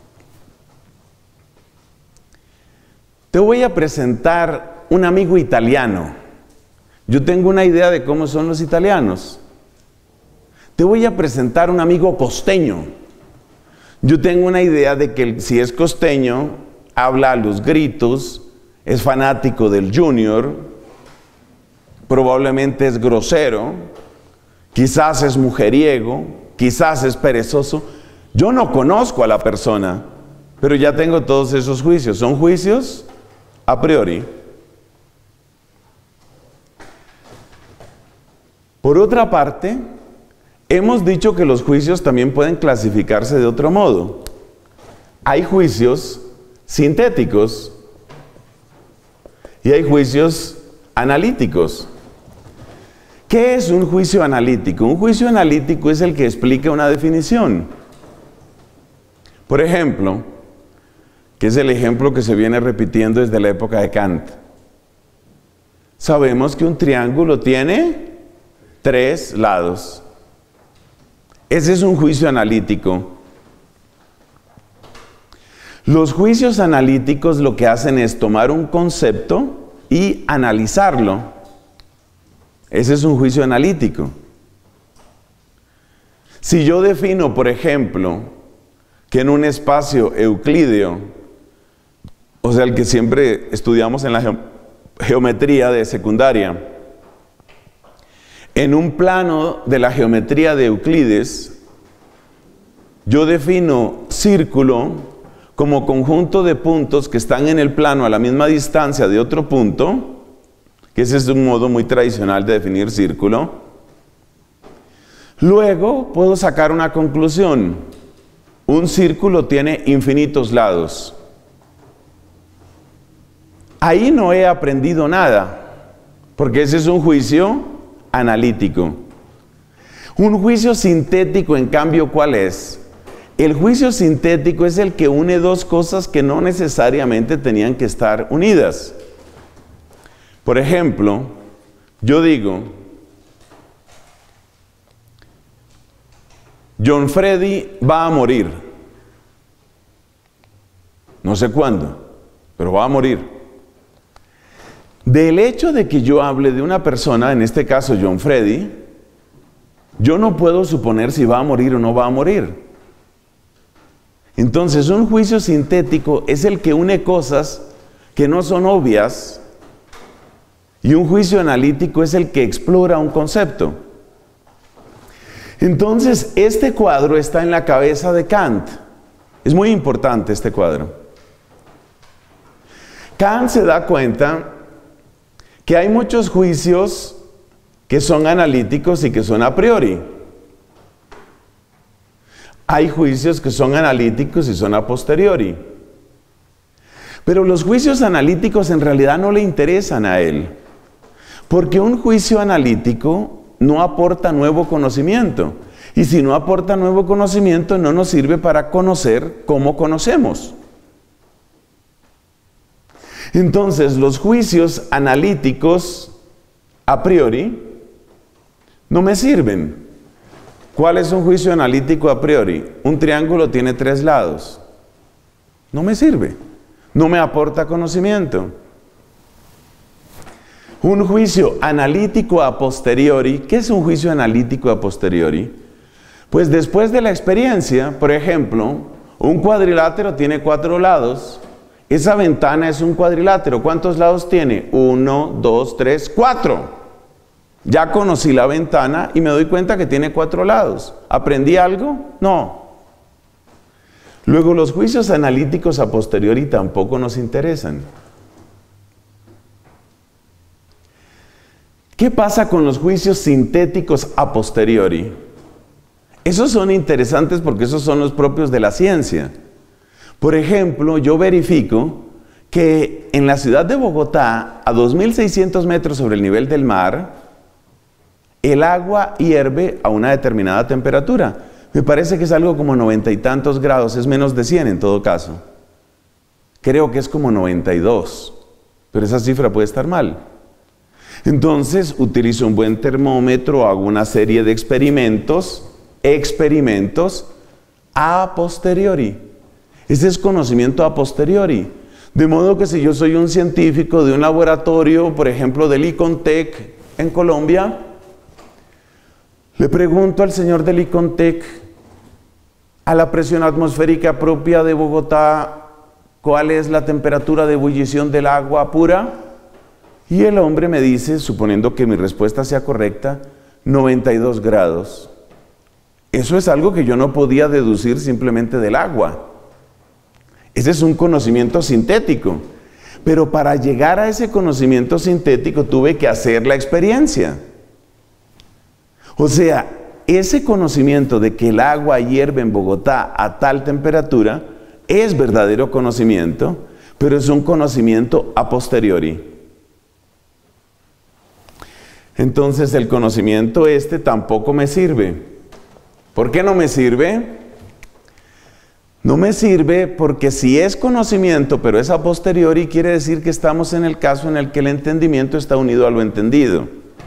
Te voy a presentar un amigo italiano. Yo tengo una idea de cómo son los italianos. Te voy a presentar un amigo costeño. Yo tengo una idea de que si es costeño, habla a los gritos, es fanático del Junior, probablemente es grosero, quizás es mujeriego, quizás es perezoso. Yo no conozco a la persona, pero ya tengo todos esos juicios. Son juicios a priori. Por otra parte, hemos dicho que los juicios también pueden clasificarse de otro modo. Hay juicios sintéticos y hay juicios analíticos. ¿Qué es un juicio analítico? Un juicio analítico es el que explica una definición. Por ejemplo, que es el ejemplo que se viene repitiendo desde la época de Kant. Sabemos que un triángulo tiene 3 lados. Ese es un juicio analítico. Los juicios analíticos lo que hacen es tomar un concepto y analizarlo. Ese es un juicio analítico. Si yo defino, por ejemplo, que en un espacio euclídeo, o sea, el que siempre estudiamos en la geometría de secundaria, en un plano de la geometría de Euclides, yo defino círculo como conjunto de puntos que están en el plano a la misma distancia de otro punto, que ese es un modo muy tradicional de definir círculo. Luego puedo sacar una conclusión. Un círculo tiene infinitos lados. Ahí no he aprendido nada, porque ese es un juicio analítico. Un juicio sintético, en cambio, ¿cuál es? El juicio sintético es el que une dos cosas que no necesariamente tenían que estar unidas. Por ejemplo, yo digo, John Freddy va a morir. No sé cuándo, pero va a morir. Del hecho de que yo hable de una persona, en este caso John Freddy, yo no puedo suponer si va a morir o no va a morir. Entonces, un juicio sintético es el que une cosas que no son obvias, y un juicio analítico es el que explora un concepto. Entonces, este cuadro está en la cabeza de Kant. Es muy importante este cuadro. Kant se da cuenta que hay muchos juicios que son analíticos y que son a priori. Hay juicios que son analíticos y son a posteriori. Pero los juicios analíticos en realidad no le interesan a él, porque un juicio analítico no aporta nuevo conocimiento. Y si no aporta nuevo conocimiento, no nos sirve para conocer cómo conocemos. Entonces, los juicios analíticos a priori no me sirven. ¿Cuál es un juicio analítico a priori? Un triángulo tiene 3 lados. No me sirve. No me aporta conocimiento. Un juicio analítico a posteriori. ¿Qué es un juicio analítico a posteriori? Pues después de la experiencia, por ejemplo, un cuadrilátero tiene 4 lados. Esa ventana es un cuadrilátero. ¿Cuántos lados tiene? 1, 2, 3, 4. Ya conocí la ventana y me doy cuenta que tiene 4 lados. ¿Aprendí algo? No. Luego, los juicios analíticos a posteriori tampoco nos interesan. ¿Qué pasa con los juicios sintéticos a posteriori? Esos son interesantes porque esos son los propios de la ciencia. Por ejemplo, yo verifico que en la ciudad de Bogotá, a 2.600 metros sobre el nivel del mar, el agua hierve a una determinada temperatura. Me parece que es algo como 90 y tantos grados, es menos de 100 en todo caso. Creo que es como 92, pero esa cifra puede estar mal. Entonces, utilizo un buen termómetro, hago una serie de experimentos a posteriori. Ese es conocimiento a posteriori. De modo que si yo soy un científico de un laboratorio, por ejemplo del ICONTEC en Colombia, le pregunto al señor del ICONTEC, a la presión atmosférica propia de Bogotá, ¿cuál es la temperatura de ebullición del agua pura? Y el hombre me dice, suponiendo que mi respuesta sea correcta, 92 grados. Eso es algo que yo no podía deducir simplemente del agua. Ese es un conocimiento sintético. Pero para llegar a ese conocimiento sintético tuve que hacer la experiencia. O sea, ese conocimiento de que el agua hierve en Bogotá a tal temperatura es verdadero conocimiento, pero es un conocimiento a posteriori. Entonces el conocimiento tampoco me sirve. ¿Por qué no me sirve? No me sirve porque si es conocimiento, pero es a posteriori, quiere decir que estamos en el caso en el que el entendimiento está unido a lo entendido.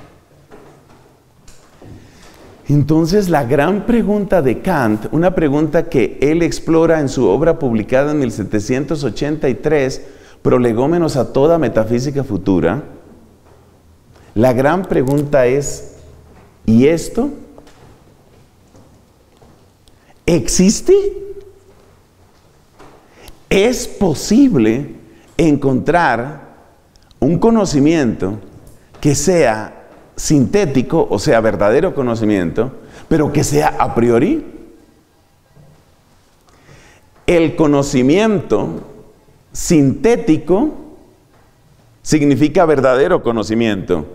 Entonces la gran pregunta de Kant, una pregunta que él explora en su obra publicada en 1783, Prolegómenos a toda metafísica futura, la gran pregunta es, ¿y esto? ¿Existe? ¿Es posible encontrar un conocimiento que sea sintético, o sea, verdadero conocimiento, pero que sea a priori? El conocimiento sintético significa verdadero conocimiento.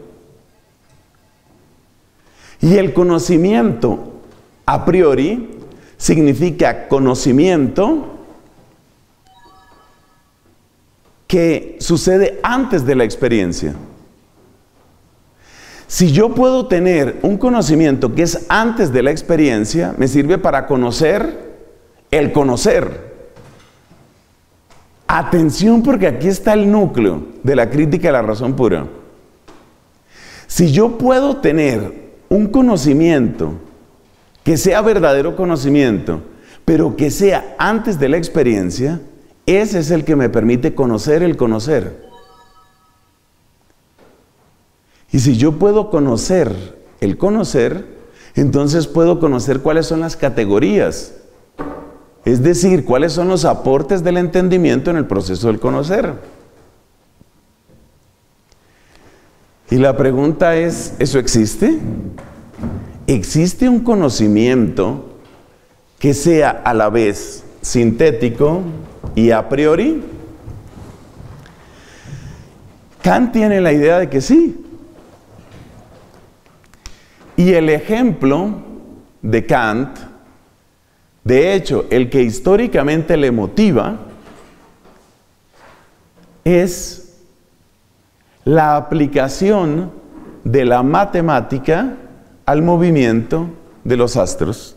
Y el conocimiento a priori significa conocimiento que sucede antes de la experiencia. Si yo puedo tener un conocimiento que es antes de la experiencia, me sirve para conocer el conocer. Atención, porque aquí está el núcleo de la crítica de la razón pura. Si yo puedo tener un conocimiento que sea verdadero conocimiento, pero que sea antes de la experiencia, ese es el que me permite conocer el conocer. Y si yo puedo conocer el conocer, entonces puedo conocer cuáles son las categorías. Es decir, cuáles son los aportes del entendimiento en el proceso del conocer. Y la pregunta es, ¿eso existe? ¿Existe un conocimiento que sea a la vez sintético y a priori? Kant tiene la idea de que sí. Y el ejemplo de Kant, de hecho, el que históricamente le motiva, es la aplicación de la matemática al movimiento de los astros.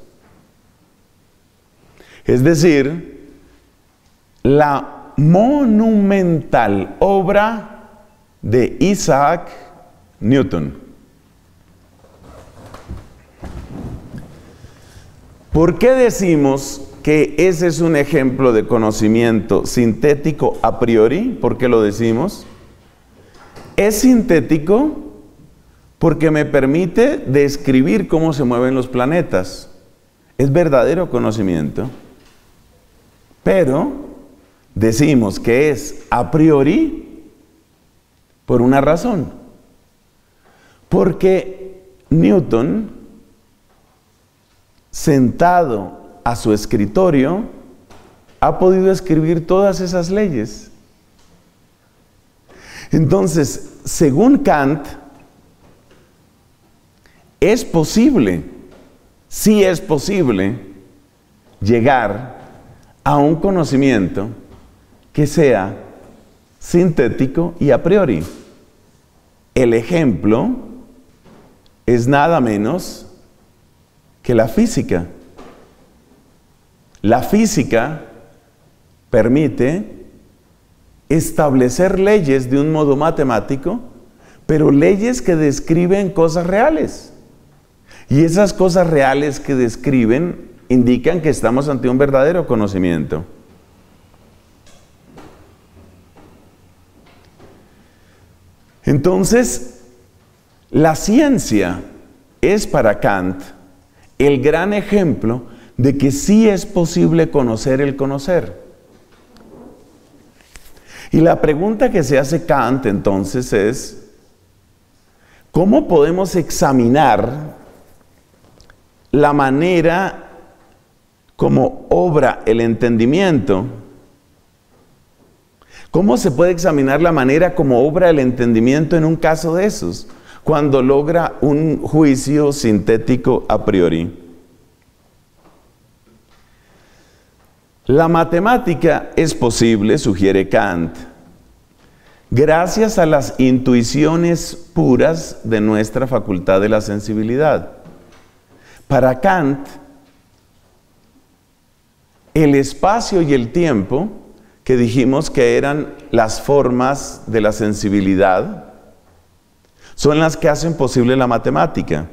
Es decir, la monumental obra de Isaac Newton. ¿Por qué decimos que ese es un ejemplo de conocimiento sintético a priori? ¿Por qué lo decimos? Es sintético porque me permite describir cómo se mueven los planetas. Es verdadero conocimiento. Pero decimos que es a priori por una razón. Porque Newton, sentado a su escritorio, ha podido escribir todas esas leyes. Entonces, según Kant, es posible, sí es posible, llegar a un conocimiento que sea sintético y a priori. El ejemplo es nada menos que la física. La física permite establecer leyes de un modo matemático, pero leyes que describen cosas reales. Y esas cosas reales que describen indican que estamos ante un verdadero conocimiento. Entonces, la ciencia es para Kant el gran ejemplo de que sí es posible conocer el conocer. Y la pregunta que se hace Kant entonces es, ¿cómo podemos examinar la manera como obra el entendimiento? ¿Cómo se puede examinar la manera como obra el entendimiento en un caso de esos, cuando logra un juicio sintético a priori? La matemática es posible, sugiere Kant, gracias a las intuiciones puras de nuestra facultad de la sensibilidad. Para Kant, el espacio y el tiempo, que dijimos que eran las formas de la sensibilidad, son las que hacen posible la matemática.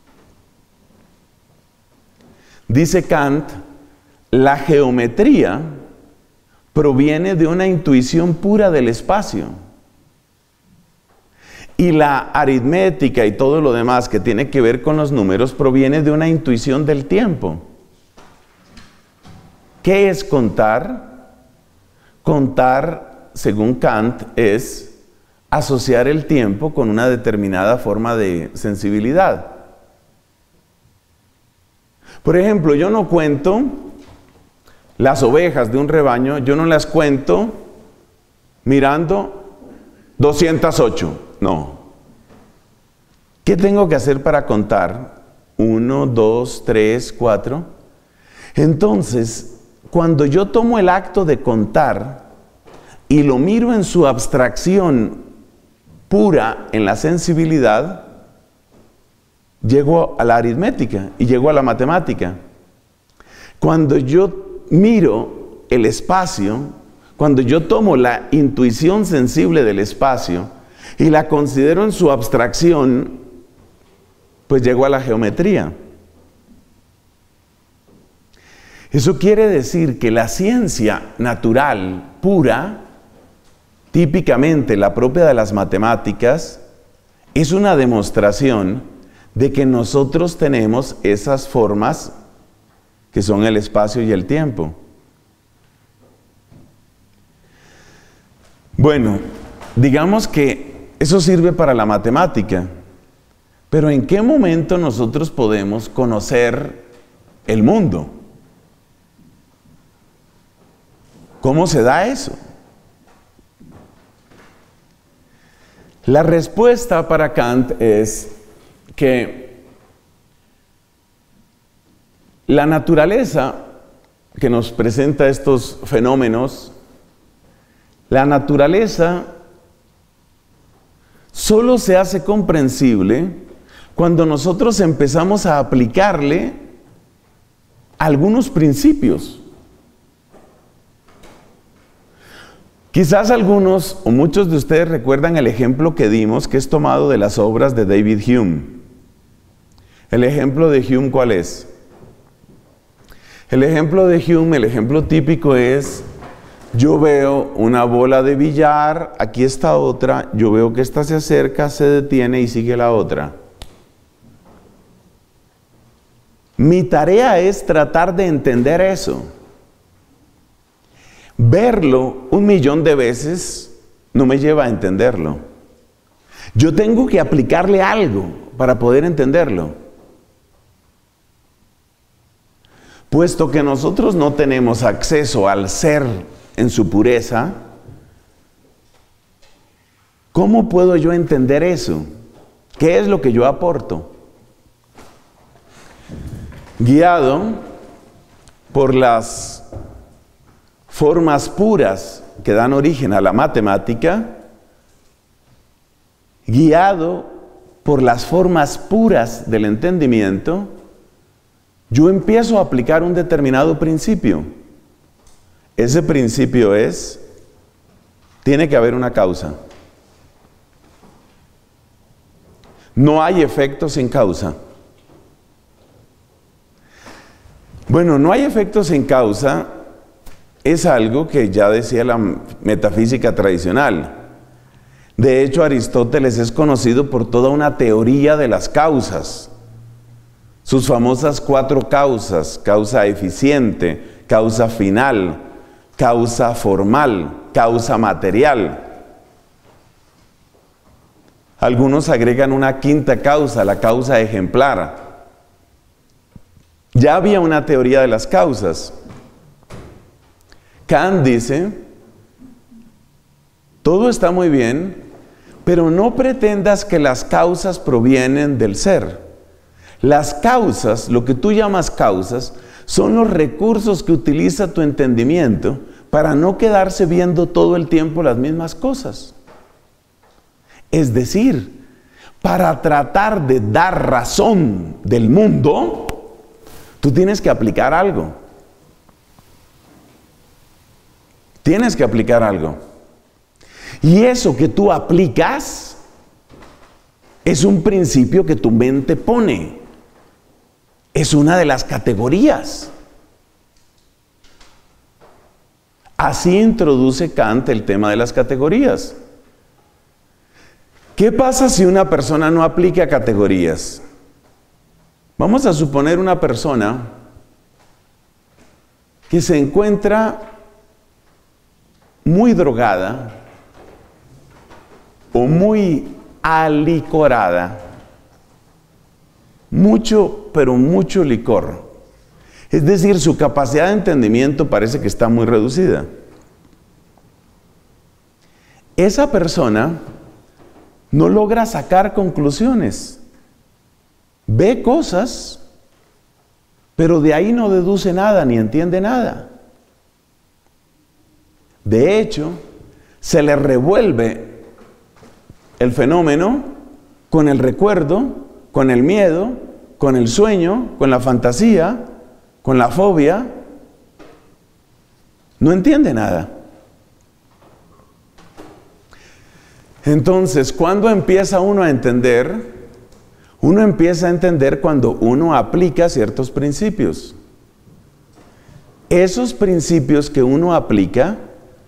Dice Kant, la geometría proviene de una intuición pura del espacio. Y la aritmética y todo lo demás que tiene que ver con los números proviene de una intuición del tiempo. ¿Qué es contar? Contar, según Kant, es asociar el tiempo con una determinada forma de sensibilidad. Por ejemplo, yo no cuento las ovejas de un rebaño, yo no las cuento mirando 208, no. ¿Qué tengo que hacer para contar? 1, 2, 3, 4. Entonces, cuando yo tomo el acto de contar y lo miro en su abstracción pura, en la sensibilidad, llego a la aritmética y llego a la matemática. Cuando yo miro el espacio, cuando yo tomo la intuición sensible del espacio y la considero en su abstracción, pues llego a la geometría. Eso quiere decir que la ciencia natural pura, típicamente la propia de las matemáticas, es una demostración de que nosotros tenemos esas formas que son el espacio y el tiempo. Bueno, digamos que Eso sirve para la matemática. Pero ¿en qué momento nosotros podemos conocer el mundo? ¿Cómo se da eso? La respuesta para Kant es que la naturaleza que nos presenta estos fenómenos, la naturaleza solo se hace comprensible cuando nosotros empezamos a aplicarle algunos principios. Quizás algunos o muchos de ustedes recuerdan el ejemplo que dimos, que es tomado de las obras de David Hume. ¿El ejemplo de Hume cuál es? El ejemplo de Hume, el ejemplo típico es: yo veo una bola de billar, aquí está otra, yo veo que esta se acerca, se detiene y sigue la otra. Mi tarea es tratar de entender eso. Verlo 1.000.000 de veces no me lleva a entenderlo. Yo tengo que aplicarle algo para poder entenderlo. Puesto que nosotros no tenemos acceso al ser en su pureza, ¿cómo puedo yo entender eso? ¿Qué es lo que yo aporto? Guiado por las formas puras que dan origen a la matemática, guiado por las formas puras del entendimiento, yo empiezo a aplicar un determinado principio. Ese principio es: tiene que haber una causa. No hay efectos sin causa. Bueno, no hay efectos sin causa es algo que ya decía la metafísica tradicional. De hecho, Aristóteles es conocido por toda una teoría de las causas. Sus famosas 4 causas: causa eficiente, causa final, causa formal, causa material. Algunos agregan una 5ª causa, la causa ejemplar. Ya había una teoría de las causas. Kant dice: todo está muy bien, pero no pretendas que las causas provienen del ser. Las causas, lo que tú llamas causas, son los recursos que utiliza tu entendimiento para no quedarse viendo todo el tiempo las mismas cosas. Es decir, para tratar de dar razón del mundo, tú tienes que aplicar algo. Tienes que aplicar algo. Y eso que tú aplicas es un principio que tu mente pone. Es una de las categorías. Así introduce Kant el tema de las categorías. ¿Qué pasa si una persona no aplica categorías? Vamos a suponer una persona que se encuentra muy drogada o muy alicorada, mucho, pero mucho licor. Es decir, su capacidad de entendimiento parece que está muy reducida. Esa persona no logra sacar conclusiones. Ve cosas, pero de ahí no deduce nada ni entiende nada. De hecho, se le revuelve el fenómeno con el recuerdo, con el miedo, con el sueño, con la fantasía, con la fobia. No entiende nada. Entonces, ¿cuándo empieza uno a entender? Uno empieza a entender cuando uno aplica ciertos principios. Esos principios que uno aplica,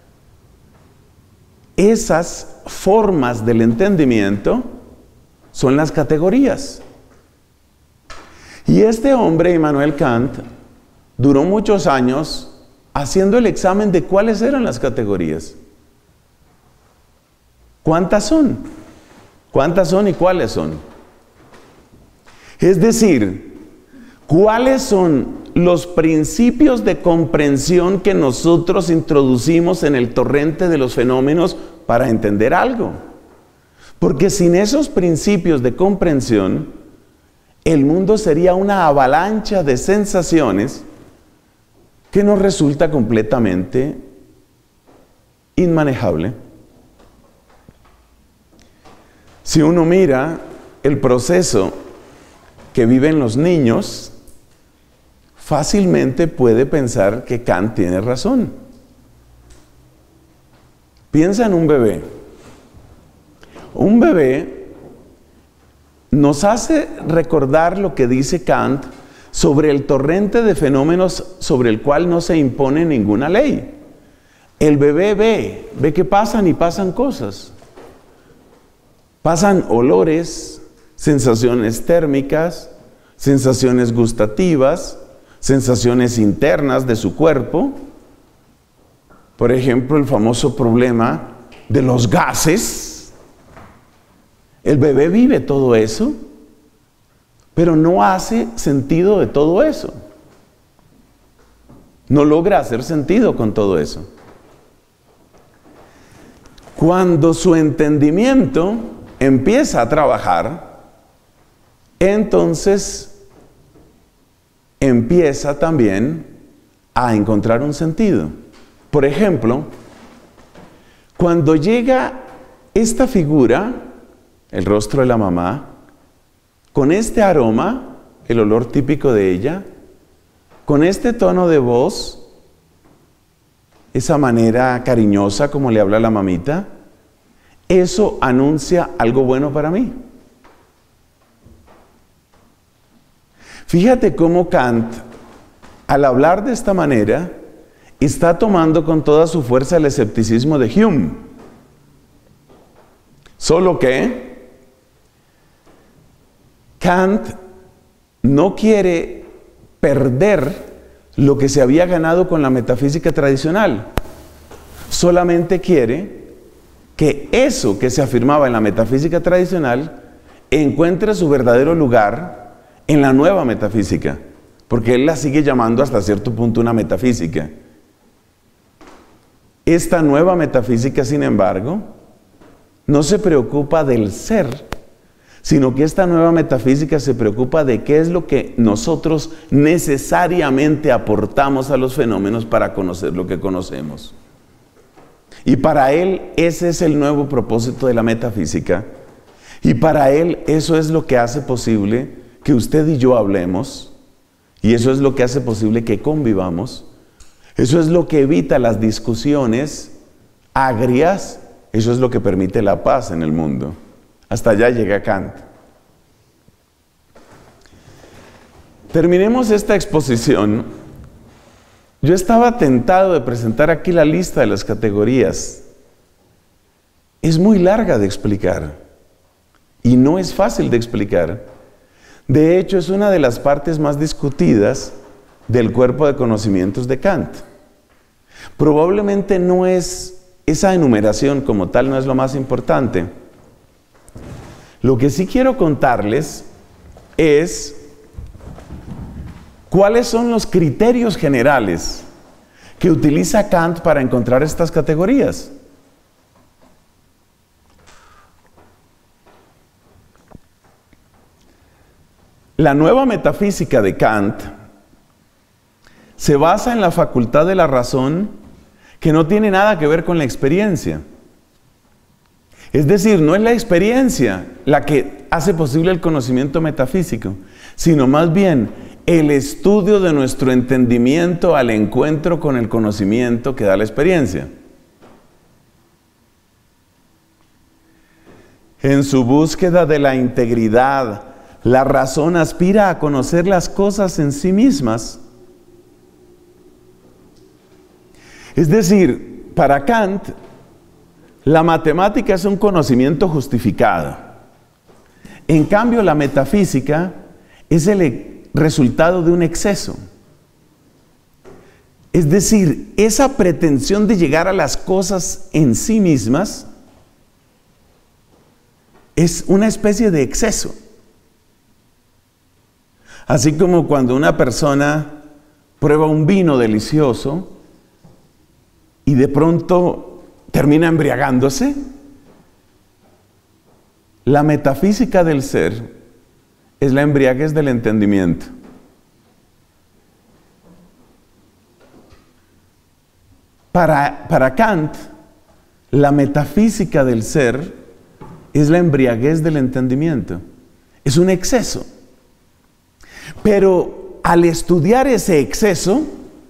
esas formas del entendimiento, son las categorías. Y este hombre, Immanuel Kant, duró muchos años haciendo el examen de cuáles eran las categorías. ¿Cuántas son? ¿Cuántas son y cuáles son? Es decir, ¿cuáles son los principios de comprensión que nosotros introducimos en el torrente de los fenómenos para entender algo? Porque sin esos principios de comprensión, el mundo sería una avalancha de sensaciones que nos resulta completamente inmanejable. Si uno mira el proceso que viven los niños, fácilmente puede pensar que Kant tiene razón. Piensa en un bebé. Un bebé nos hace recordar lo que dice Kant sobre el torrente de fenómenos sobre el cual no se impone ninguna ley. El bebé ve que pasan y pasan cosas. Pasan olores, sensaciones térmicas, sensaciones gustativas, sensaciones internas de su cuerpo. Por ejemplo, el famoso problema de los gases. El bebé vive todo eso, pero no hace sentido de todo eso. No logra hacer sentido con todo eso. Cuando su entendimiento empieza a trabajar, entonces empieza también a encontrar un sentido. Por ejemplo, cuando llega esta figura, el rostro de la mamá, con este aroma, el olor típico de ella, con este tono de voz, esa manera cariñosa como le habla la mamita, eso anuncia algo bueno para mí. Fíjate cómo Kant, al hablar de esta manera, está tomando con toda su fuerza el escepticismo de Hume. Solo que Kant no quiere perder lo que se había ganado con la metafísica tradicional. Solamente quiere que eso que se afirmaba en la metafísica tradicional encuentre su verdadero lugar en la nueva metafísica, porque él la sigue llamando hasta cierto punto una metafísica. Esta nueva metafísica, sin embargo, no se preocupa del ser, sino que esta nueva metafísica se preocupa de qué es lo que nosotros necesariamente aportamos a los fenómenos para conocer lo que conocemos. Y para él ese es el nuevo propósito de la metafísica. Y para él eso es lo que hace posible que usted y yo hablemos. Y eso es lo que hace posible que convivamos. Eso es lo que evita las discusiones agrias. Eso es lo que permite la paz en el mundo. Hasta allá llega Kant. Terminemos esta exposición. Yo estaba tentado de presentar aquí la lista de las categorías. Es muy larga de explicar y no es fácil de explicar. De hecho, es una de las partes más discutidas del cuerpo de conocimientos de Kant. Probablemente no es esa enumeración como tal, no es lo más importante. Lo que sí quiero contarles es cuáles son los criterios generales que utiliza Kant para encontrar estas categorías. La nueva metafísica de Kant se basa en la facultad de la razón que no tiene nada que ver con la experiencia. Es decir, no es la experiencia la que hace posible el conocimiento metafísico, sino más bien el estudio de nuestro entendimiento al encuentro con el conocimiento que da la experiencia. En su búsqueda de la integridad, la razón aspira a conocer las cosas en sí mismas. Es decir, para Kant, la matemática es un conocimiento justificado. En cambio, la metafísica es el resultado de un exceso. Es decir, esa pretensión de llegar a las cosas en sí mismas es una especie de exceso. Así como cuando una persona prueba un vino delicioso y de pronto termina embriagándose, la metafísica del ser es la embriaguez del entendimiento. Para Kant, la metafísica del ser es la embriaguez del entendimiento. Es un exceso. Pero al estudiar ese exceso,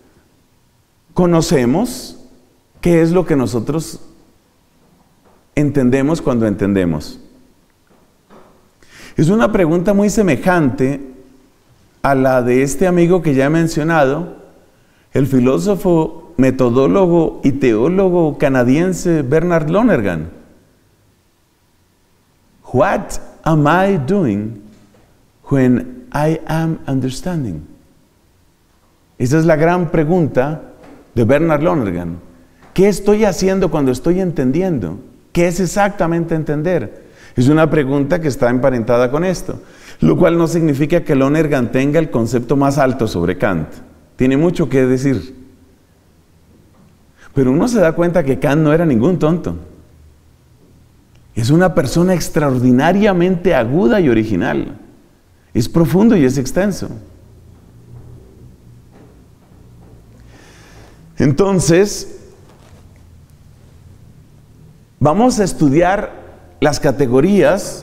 conocemos qué es lo que nosotros entendemos cuando entendemos. Es una pregunta muy semejante a la de este amigo que ya he mencionado, el filósofo, metodólogo y teólogo canadiense Bernard Lonergan. What am I doing when I am understanding? Esa es la gran pregunta de Bernard Lonergan. ¿Qué estoy haciendo cuando estoy entendiendo? ¿Qué es exactamente entender? Es una pregunta que está emparentada con esto, lo cual no significa que Lonergan tenga el concepto más alto sobre Kant. Tiene mucho que decir. Pero uno se da cuenta que Kant no era ningún tonto. Es una persona extraordinariamente aguda y original. Es profundo y es extenso. Entonces, vamos a estudiar las categorías,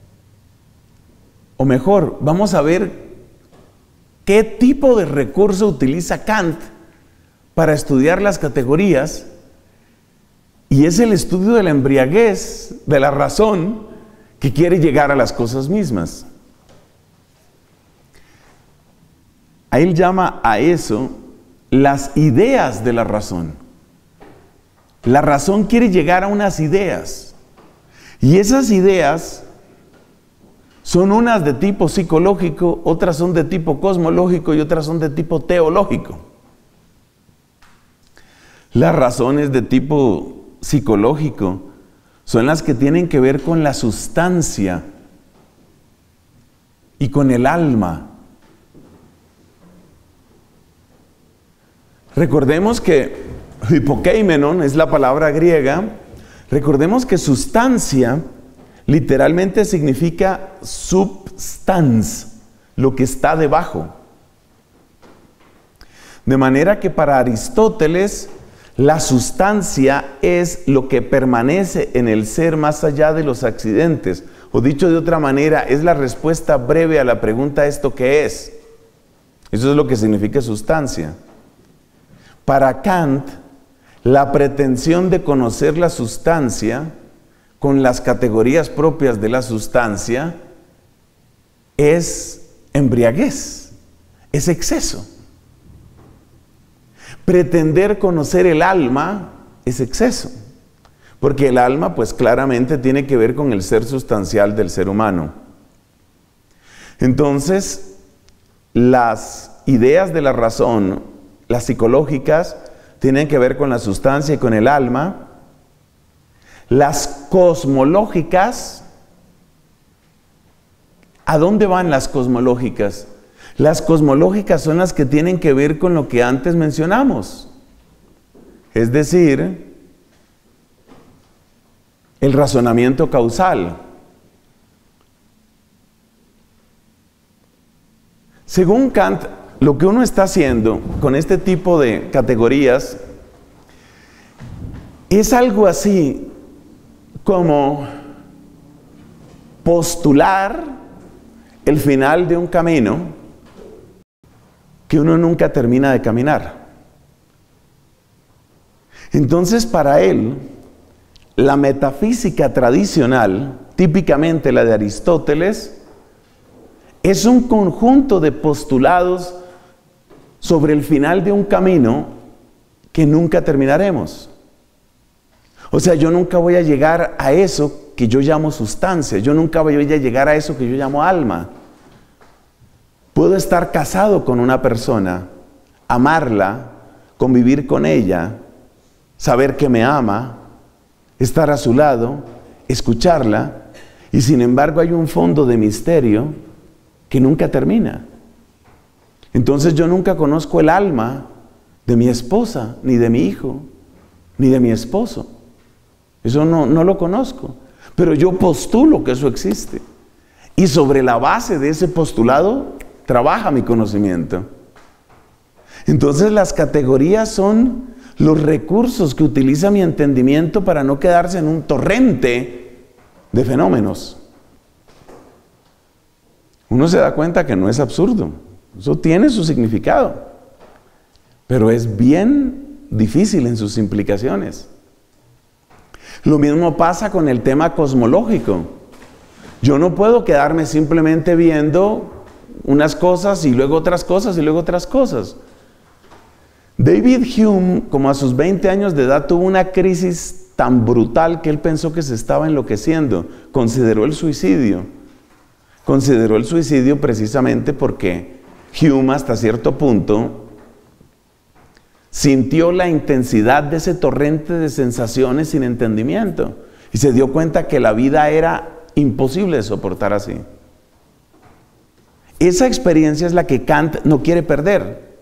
o mejor, vamos a ver qué tipo de recurso utiliza Kant para estudiar las categorías, y es el estudio de la embriaguez, de la razón, que quiere llegar a las cosas mismas. Él llama a eso las ideas de la razón. La razón quiere llegar a unas ideas. Y esas ideas son unas de tipo psicológico, otras son de tipo cosmológico y otras son de tipo teológico. Las razones de tipo psicológico son las que tienen que ver con la sustancia y con el alma. Recordemos que hipokeimenon es la palabra griega. Recordemos que sustancia literalmente significa substans, lo que está debajo. De manera que para Aristóteles, la sustancia es lo que permanece en el ser más allá de los accidentes. O dicho de otra manera, es la respuesta breve a la pregunta ¿esto qué es? Eso es lo que significa sustancia. Para Kant, la pretensión de conocer la sustancia con las categorías propias de la sustancia es embriaguez, es exceso. Pretender conocer el alma es exceso, porque el alma pues claramente tiene que ver con el ser sustancial del ser humano. Entonces, las ideas de la razón, las psicológicas, tienen que ver con la sustancia y con el alma. Las cosmológicas, ¿a dónde van las cosmológicas? Las cosmológicas son las que tienen que ver con lo que antes mencionamos. Es decir, el razonamiento causal. Según Kant, lo que uno está haciendo con este tipo de categorías es algo así como postular el final de un camino que uno nunca termina de caminar. Entonces, para él, la metafísica tradicional, típicamente la de Aristóteles, es un conjunto de postulados sobre el final de un camino que nunca terminaremos. O sea, yo nunca voy a llegar a eso que yo llamo sustancia, yo nunca voy a llegar a eso que yo llamo alma. Puedo estar casado con una persona, amarla, convivir con ella, saber que me ama, estar a su lado, escucharla, Y sin embargo hay un fondo de misterio que nunca termina. Entonces yo nunca conozco el alma de mi esposa, ni de mi hijo, ni de mi esposo. Eso no lo conozco. Pero yo postulo que eso existe. Y sobre la base de ese postulado trabaja mi conocimiento. Entonces las categorías son los recursos que utiliza mi entendimiento para no quedarse en un torrente de fenómenos. Uno se da cuenta que no es absurdo. Eso tiene su significado. Pero es bien difícil en sus implicaciones. Lo mismo pasa con el tema cosmológico. Yo no puedo quedarme simplemente viendo unas cosas y luego otras cosas y luego otras cosas. David Hume, como a sus 20 años de edad, tuvo una crisis tan brutal que él pensó que se estaba enloqueciendo. Consideró el suicidio. Consideró el suicidio precisamente porque Hume, hasta cierto punto, sintió la intensidad de ese torrente de sensaciones sin entendimiento. Y se dio cuenta que la vida era imposible de soportar así. Esa experiencia es la que Kant no quiere perder.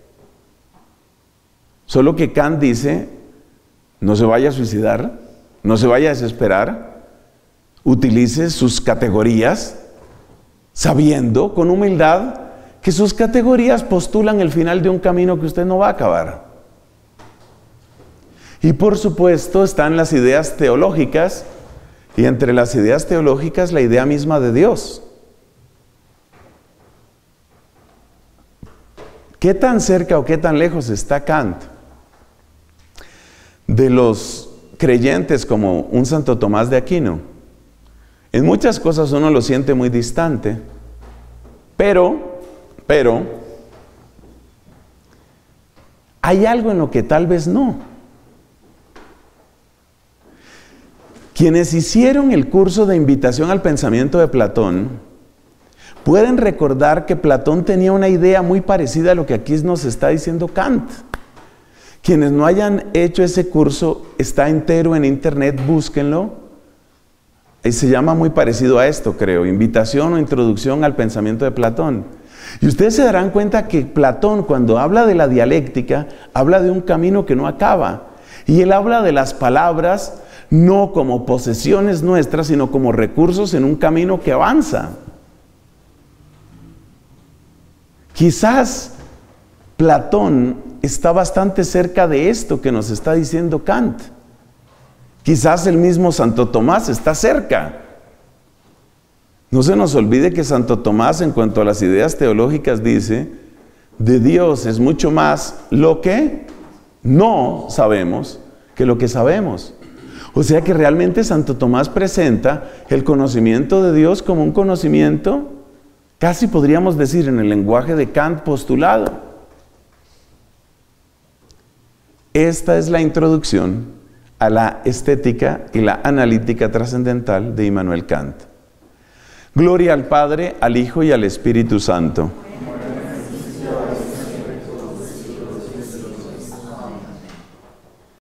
Solo que Kant dice, no se vaya a suicidar, no se vaya a desesperar, utilice sus categorías, sabiendo con humildad que sus categorías postulan el final de un camino que usted no va a acabar. Y por supuesto están las ideas teológicas, y entre las ideas teológicas la idea misma de Dios. ¿Qué tan cerca o qué tan lejos está Kant de los creyentes como un Santo Tomás de Aquino? En muchas cosas uno lo siente muy distante, pero hay algo en lo que tal vez no. Quienes hicieron el curso de invitación al pensamiento de Platón pueden recordar que Platón tenía una idea muy parecida a lo que aquí nos está diciendo Kant. Quienes no hayan hecho ese curso, está entero en internet, búsquenlo. Y se llama muy parecido a esto, creo, invitación o introducción al pensamiento de Platón. Y ustedes se darán cuenta que Platón, cuando habla de la dialéctica, habla de un camino que no acaba. Y él habla de las palabras no como posesiones nuestras, sino como recursos en un camino que avanza. Quizás Platón está bastante cerca de esto que nos está diciendo Kant. Quizás el mismo Santo Tomás está cerca. No se nos olvide que Santo Tomás, en cuanto a las ideas teológicas, dice, de Dios es mucho más lo que no sabemos que lo que sabemos. O sea que realmente Santo Tomás presenta el conocimiento de Dios como un conocimiento, casi podríamos decir en el lenguaje de Kant, postulado. Esta es la introducción a la estética y la analítica trascendental de Immanuel Kant. Gloria al Padre, al Hijo y al Espíritu Santo.